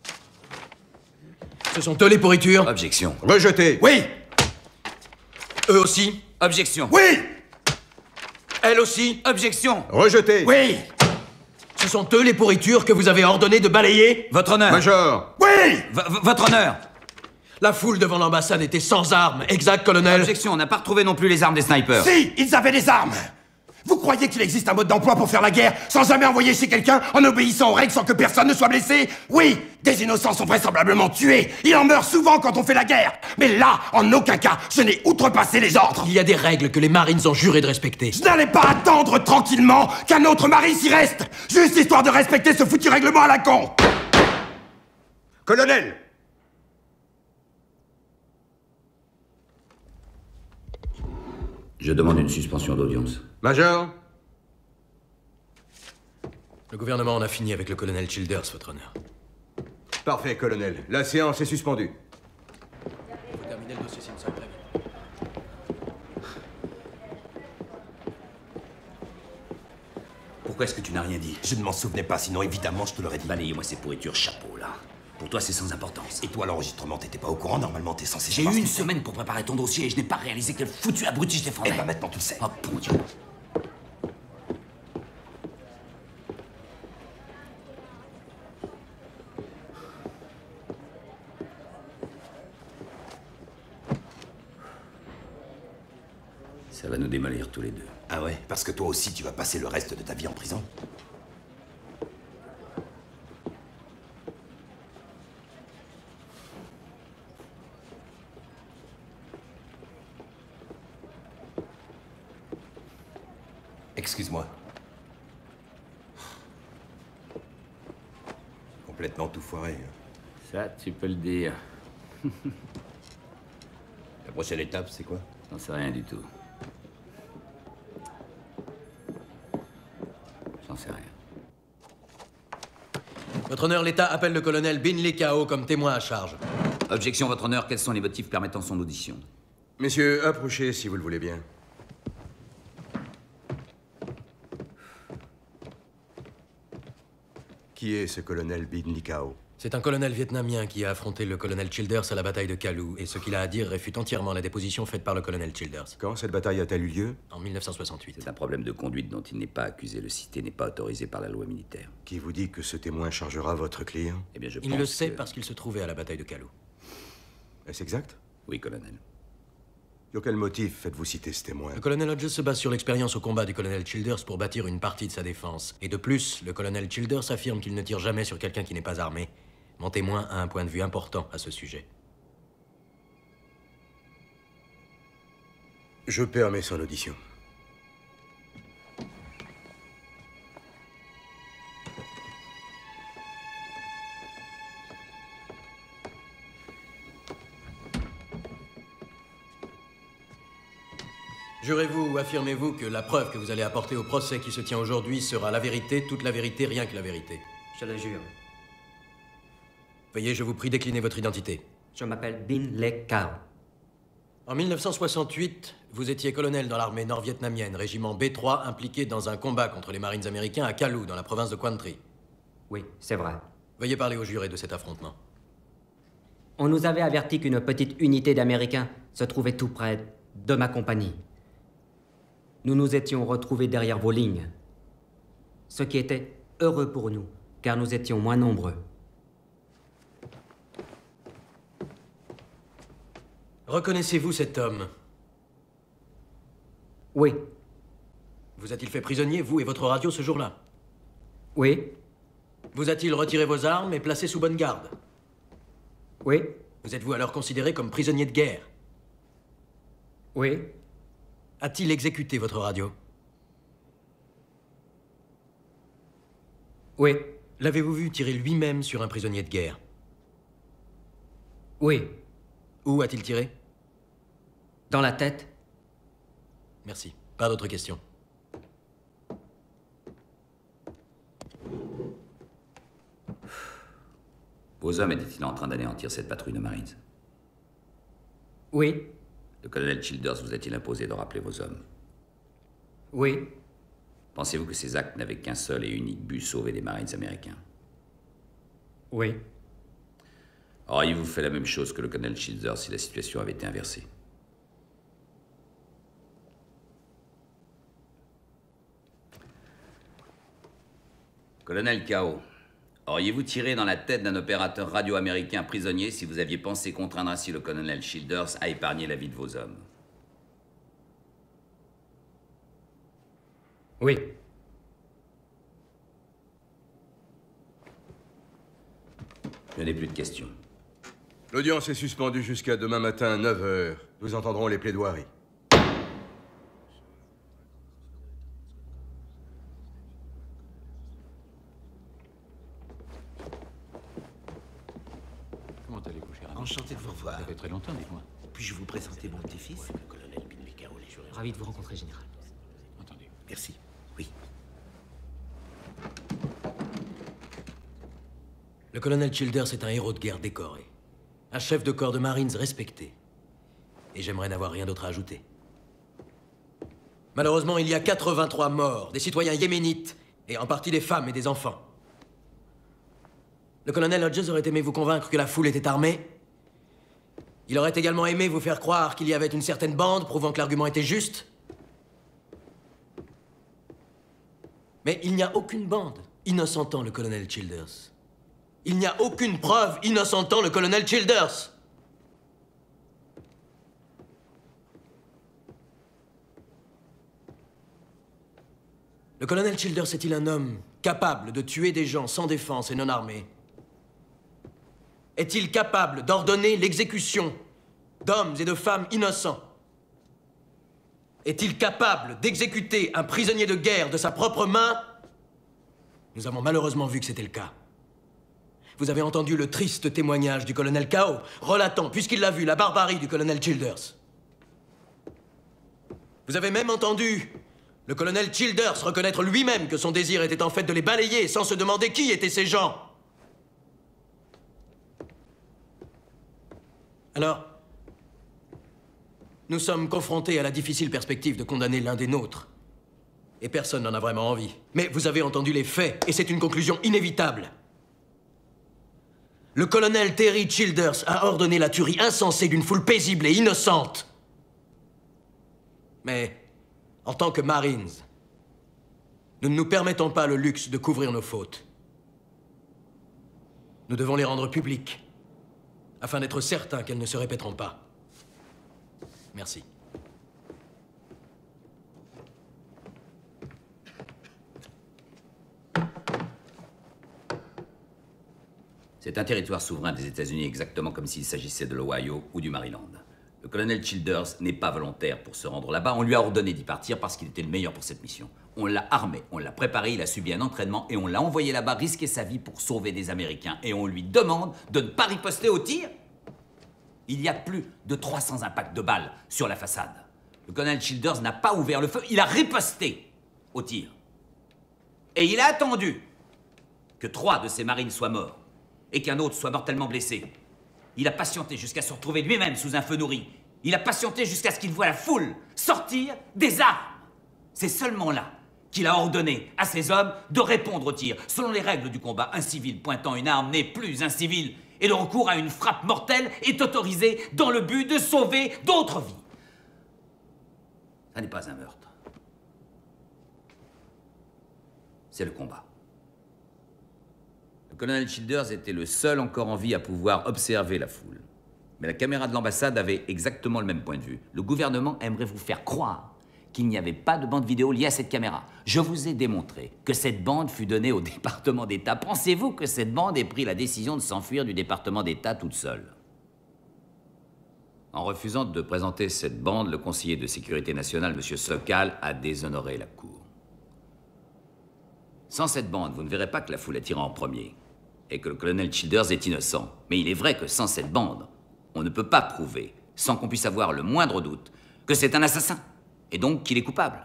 Ce sont eux les pourritures? Objection. Rejeté. Oui. Eux aussi? Objection. Oui. Elle aussi? Objection. Rejeté. Oui. Ce sont eux les pourritures que vous avez ordonné de balayer? Votre honneur. Major. Oui. Votre honneur. La foule devant l'ambassade était sans armes, exact, colonel? Objection, on n'a pas retrouvé non plus les armes des snipers. Si, ils avaient des armes. Vous croyez qu'il existe un mode d'emploi pour faire la guerre sans jamais envoyer chez quelqu'un en obéissant aux règles sans que personne ne soit blessé? Oui, des innocents sont vraisemblablement tués. Il en meurt souvent quand on fait la guerre. Mais là, en aucun cas, je n'ai outrepassé les ordres. Il y a des règles que les Marines ont juré de respecter. Je n'allais pas attendre tranquillement qu'un autre Marine s'y reste, juste histoire de respecter ce foutu règlement à la con. Colonel. Je demande une suspension d'audience. Major? Le gouvernement en a fini avec le colonel Childers, votre honneur. Parfait, colonel. La séance est suspendue. Faut terminer le dossier Simpson très vite. Pourquoi est-ce que tu n'as rien dit? Je ne m'en souvenais pas, sinon évidemment je te l'aurais dit. Balayez-moi ces pourritures chapeau, là. Pour toi, c'est sans importance. Et toi, l'enregistrement, t'étais pas au courant? Normalement, t'es censé J'ai savoir eu ce une que c'est. semaine pour préparer ton dossier et je n'ai pas réalisé quel foutu abruti je défendais. Eh ben maintenant, tu le sais. Oh, bon Dieu. Ça va nous démolir tous les deux. Ah ouais? Parce que toi aussi, tu vas passer le reste de ta vie en prison? Excuse-moi. Complètement tout foiré. Ça, tu peux le dire. La prochaine étape, c'est quoi? J'en sais rien du tout. J'en sais rien. Votre honneur, l'État appelle le colonel Binley Kao comme témoin à charge. Objection, votre honneur. Quels sont les motifs permettant son audition? Messieurs, approchez si vous le voulez bien. Qui est ce colonel Binley Kao? C'est un colonel vietnamien qui a affronté le colonel Childers à la bataille de Kalou, et ce qu'il a à dire réfute entièrement la déposition faite par le colonel Childers. Quand cette bataille a-t-elle eu lieu? En 1968. C'est un problème de conduite dont il n'est pas accusé. Le citer n'est pas autorisé par la loi militaire. Qui vous dit que ce témoin chargera votre client? Eh bien, je Il pense le sait que- parce qu'il se trouvait à la bataille de Kalou. Est-ce exact? Oui, colonel. Sur quel motif faites-vous citer ce témoin? Le colonel Hodges se base sur l'expérience au combat du colonel Childers pour bâtir une partie de sa défense. Et de plus, le colonel Childers affirme qu'il ne tire jamais sur quelqu'un qui n'est pas armé. Mon témoin a un point de vue important à ce sujet. Je permets son audition. Jurez-vous ou affirmez-vous que la preuve que vous allez apporter au procès qui se tient aujourd'hui sera la vérité, toute la vérité, rien que la vérité? Je le jure. Veuillez, je vous prie, décliner votre identité. Je m'appelle Binley Kao. En 1968, vous étiez colonel dans l'armée nord-vietnamienne, régiment B3, impliqué dans un combat contre les Marines américains à Kalou, dans la province de Quang Tri. Oui, c'est vrai. Veuillez parler aux jurés de cet affrontement. On nous avait averti qu'une petite unité d'Américains se trouvait tout près de ma compagnie. Nous nous étions retrouvés derrière vos lignes. Ce qui était heureux pour nous, car nous étions moins nombreux. Reconnaissez-vous cet homme? Oui. Vous a-t-il fait prisonnier, vous et votre radio, ce jour-là? Oui. Vous a-t-il retiré vos armes et placé sous bonne garde? Oui. Vous êtes-vous alors considéré comme prisonnier de guerre? Oui. A-t-il exécuté votre radio? Oui. L'avez-vous vu tirer lui-même sur un prisonnier de guerre? Oui. Où a-t-il tiré? Dans la tête. Merci. Pas d'autres questions. Vos hommes étaient-ils en train d'anéantir cette patrouille de Marines? Oui. Le colonel Childers vous a-t-il imposé de rappeler vos hommes? Oui. Pensez-vous que ces actes n'avaient qu'un seul et unique but, sauver les Marines américains? Oui. Auriez-vous fait la même chose que le colonel Childers si la situation avait été inversée? Colonel Kao, auriez-vous tiré dans la tête d'un opérateur radio américain prisonnier si vous aviez pensé contraindre ainsi le colonel Childers à épargner la vie de vos hommes? Oui. Je n'ai plus de questions. L'audience est suspendue jusqu'à demain matin à 9 h. Nous entendrons les plaidoiries. Comment allez-vous, cher ami? Enchanté de vous revoir. Ça fait très longtemps, dites-moi. Puis-je vous présenter mon petit-fils? Ravi de vous rencontrer, Général. Entendu. Merci. Oui. Le colonel Childers est un héros de guerre décoré. Un chef de corps de Marines respecté. Et j'aimerais n'avoir rien d'autre à ajouter. Malheureusement, il y a 83 morts, des citoyens yéménites, et en partie des femmes et des enfants. Le colonel Hodges aurait aimé vous convaincre que la foule était armée. Il aurait également aimé vous faire croire qu'il y avait une certaine bande, prouvant que l'argument était juste. Mais il n'y a aucune bande innocentant le colonel Childers. Il n'y a aucune preuve innocentant le colonel Childers. Le colonel Childers est-il un homme capable de tuer des gens sans défense et non armés? Est-il capable d'ordonner l'exécution d'hommes et de femmes innocents? Est-il capable d'exécuter un prisonnier de guerre de sa propre main? Nous avons malheureusement vu que c'était le cas. Vous avez entendu le triste témoignage du colonel Kao, relatant, puisqu'il l'a vu, la barbarie du colonel Childers. Vous avez même entendu le colonel Childers reconnaître lui-même que son désir était en fait de les balayer sans se demander qui étaient ces gens. Alors, nous sommes confrontés à la difficile perspective de condamner l'un des nôtres. Et personne n'en a vraiment envie. Mais vous avez entendu les faits, et c'est une conclusion inévitable. Le colonel Terry Childers a ordonné la tuerie insensée d'une foule paisible et innocente. Mais, en tant que Marines, nous ne nous permettons pas le luxe de couvrir nos fautes. Nous devons les rendre publiques, afin d'être certains qu'elles ne se répéteront pas. Merci. C'est un territoire souverain des États-Unis exactement comme s'il s'agissait de l'Ohio ou du Maryland. Le colonel Childers n'est pas volontaire pour se rendre là-bas. On lui a ordonné d'y partir parce qu'il était le meilleur pour cette mission. On l'a armé, on l'a préparé, il a subi un entraînement et on l'a envoyé là-bas risquer sa vie pour sauver des Américains. Et on lui demande de ne pas riposter au tir. Il y a plus de 300 impacts de balles sur la façade. Le colonel Childers n'a pas ouvert le feu, il a riposté au tir. Et il a attendu que 3 de ses marines soient morts et qu'un autre soit mortellement blessé. Il a patienté jusqu'à se retrouver lui-même sous un feu nourri. Il a patienté jusqu'à ce qu'il voie la foule sortir des armes. C'est seulement là qu'il a ordonné à ses hommes de répondre au tir. Selon les règles du combat, un civil pointant une arme n'est plus un civil. Et le recours à une frappe mortelle est autorisé dans le but de sauver d'autres vies. Ça n'est pas un meurtre. C'est le combat. Le colonel Childers était le seul encore en vie à pouvoir observer la foule. Mais la caméra de l'ambassade avait exactement le même point de vue. Le gouvernement aimerait vous faire croire qu'il n'y avait pas de bande vidéo liée à cette caméra. Je vous ai démontré que cette bande fut donnée au département d'État. Pensez-vous que cette bande ait pris la décision de s'enfuir du département d'État toute seule? En refusant de présenter cette bande, le conseiller de sécurité nationale, M. Sokal, a déshonoré la Cour. Sans cette bande, vous ne verrez pas que la foule a tiré en premier et que le colonel Childers est innocent. Mais il est vrai que sans cette bande, on ne peut pas prouver, sans qu'on puisse avoir le moindre doute, que c'est un assassin, et donc qu'il est coupable.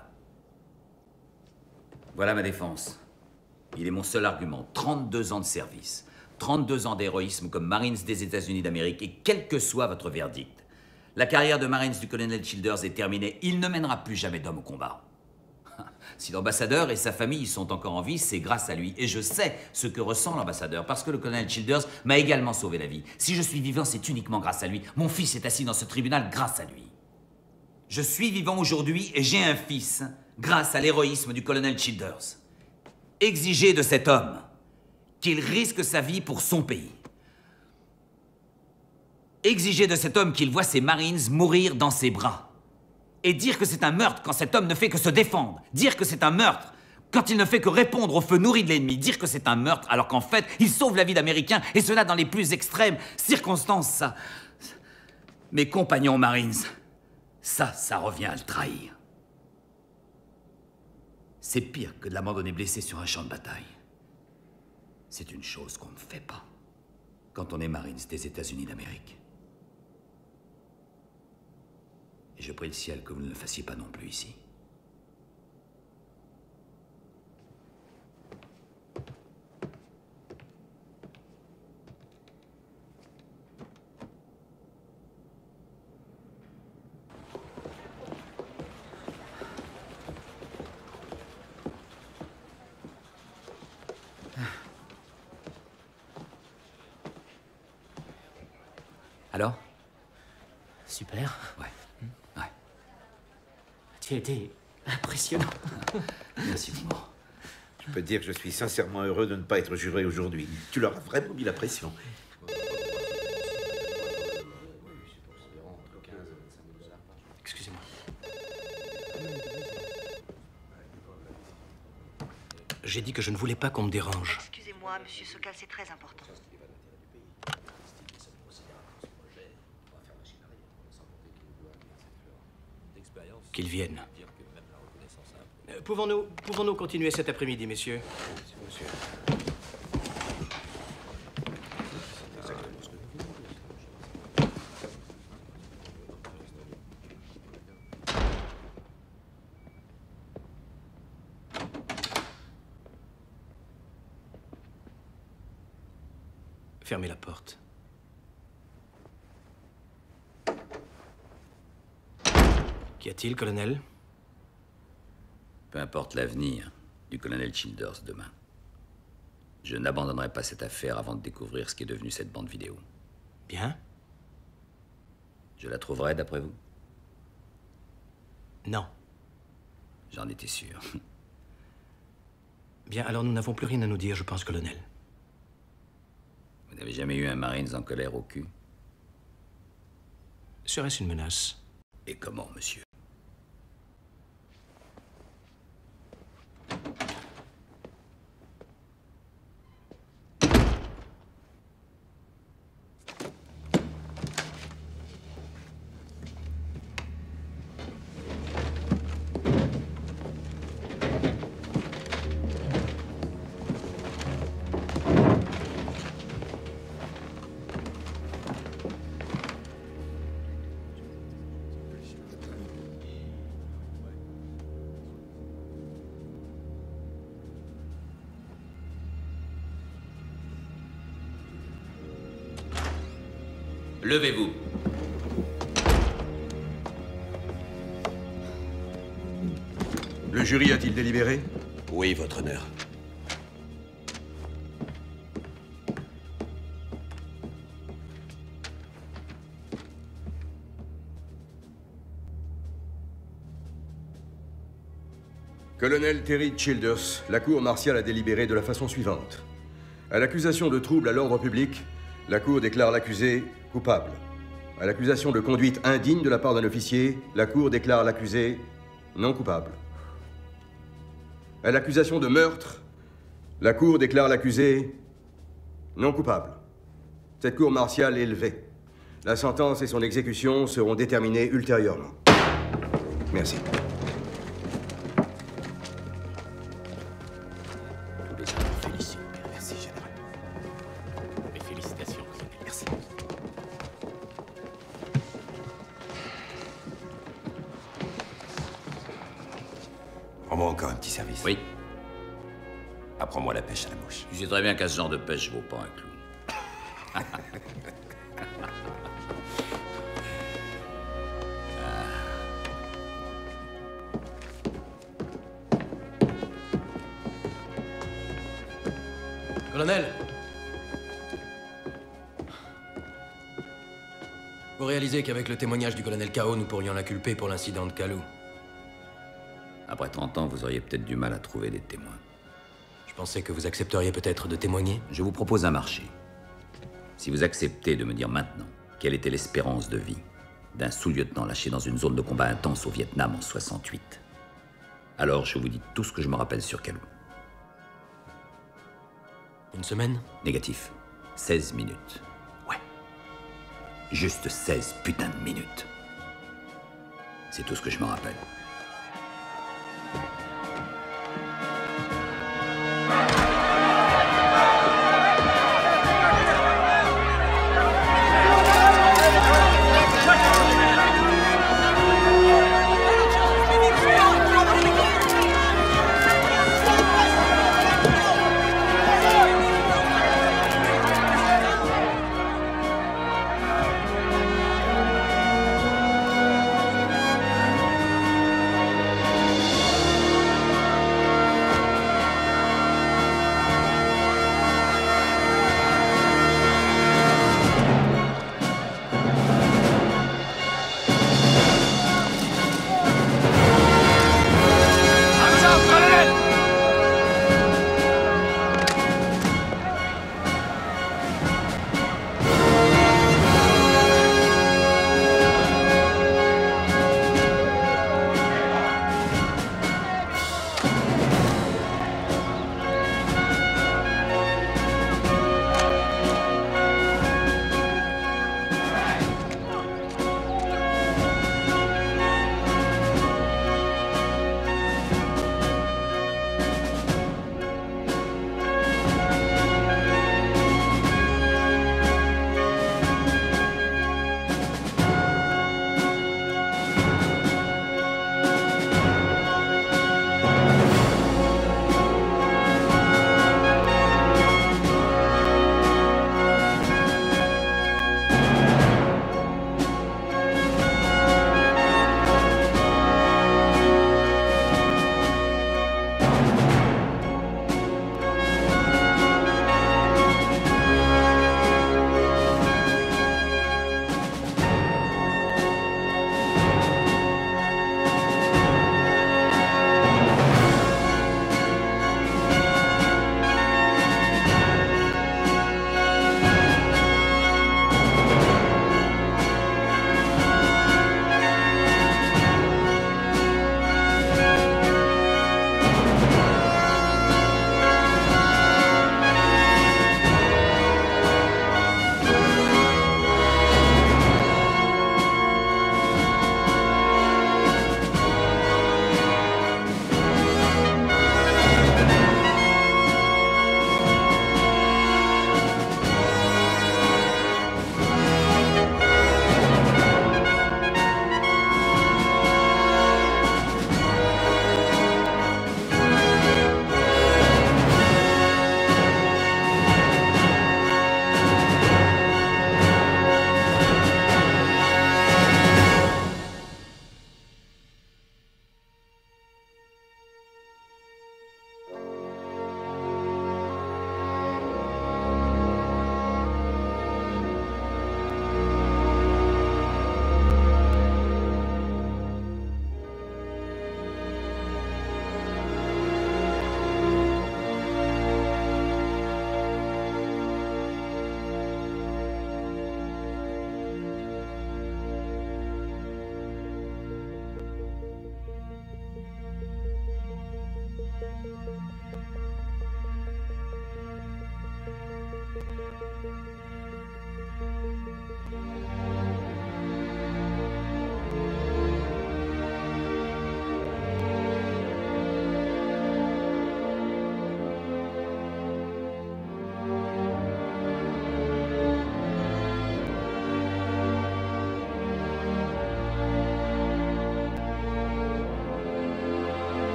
Voilà ma défense. Il est mon seul argument. 32 ans de service, 32 ans d'héroïsme comme Marines des États-Unis d'Amérique, et quel que soit votre verdict, la carrière de Marines du colonel Childers est terminée. Il ne mènera plus jamais d'homme au combat. Si l'ambassadeur et sa famille sont encore en vie, c'est grâce à lui. Et je sais ce que ressent l'ambassadeur, parce que le colonel Childers m'a également sauvé la vie. Si je suis vivant, c'est uniquement grâce à lui. Mon fils est assis dans ce tribunal grâce à lui. Je suis vivant aujourd'hui et j'ai un fils grâce à l'héroïsme du colonel Childers. Exigez de cet homme qu'il risque sa vie pour son pays. Exigez de cet homme qu'il voit ses Marines mourir dans ses bras. Et dire que c'est un meurtre quand cet homme ne fait que se défendre. Dire que c'est un meurtre quand il ne fait que répondre au feu nourri de l'ennemi. Dire que c'est un meurtre alors qu'en fait, il sauve la vie d'Américains, et cela dans les plus extrêmes circonstances, ça... Mes compagnons Marines, ça revient à le trahir. C'est pire que de l'abandonner blessé sur un champ de bataille. C'est une chose qu'on ne fait pas quand on est Marines des États-Unis d'Amérique. Et je prie le ciel que vous ne le fassiez pas non plus ici. Alors? Super. Ouais. Ouais. Tu as été impressionnant. Merci beaucoup. Je peux te dire que je suis sincèrement heureux de ne pas être juré aujourd'hui. Tu leur as vraiment mis la pression. Excusez-moi. J'ai dit que je ne voulais pas qu'on me dérange. Excusez-moi, monsieur Sokal, c'est très important. Qu'ils viennent. Pouvons-nous continuer cet après-midi, messieurs? Monsieur. Fermez la porte. Qu'y a-t-il, colonel? Peu importe l'avenir du colonel Childers demain. Je n'abandonnerai pas cette affaire avant de découvrir ce qui est devenu cette bande vidéo. Bien. Je la trouverai, d'après vous? Non. J'en étais sûr. Bien, alors nous n'avons plus rien à nous dire, je pense, colonel. Vous n'avez jamais eu un Marines en colère au cul? Serait-ce une menace? Et comment, monsieur? Levez-vous. Le jury a-t-il délibéré? Oui, votre honneur. Colonel Terry Childers, la cour martiale a délibéré de la façon suivante. À l'accusation de trouble à l'ordre public, la cour déclare l'accusé coupable. À l'accusation de conduite indigne de la part d'un officier, la cour déclare l'accusé non coupable. À l'accusation de meurtre, la cour déclare l'accusé non coupable. Cette cour martiale est levée. La sentence et son exécution seront déterminées ultérieurement. Merci. Merci, général. Mes félicitations. Merci. Rends-moi encore un petit service. Oui. Apprends-moi la pêche à la mouche. Tu sais très bien qu'à ce genre de pêche, je vaux pas un clou. Colonel! Vous réalisez qu'avec le témoignage du colonel K.O., nous pourrions l'inculper pour l'incident de Kalou. Après 30 ans, vous auriez peut-être du mal à trouver des témoins. Je pensais que vous accepteriez peut-être de témoigner. Je vous propose un marché. Si vous acceptez de me dire maintenant quelle était l'espérance de vie d'un sous-lieutenant lâché dans une zone de combat intense au Vietnam en 68, alors je vous dis tout ce que je me rappelle sur Kalou. Une semaine? Négatif. 16 minutes. Ouais. Juste 16 putains de minutes. C'est tout ce que je me rappelle.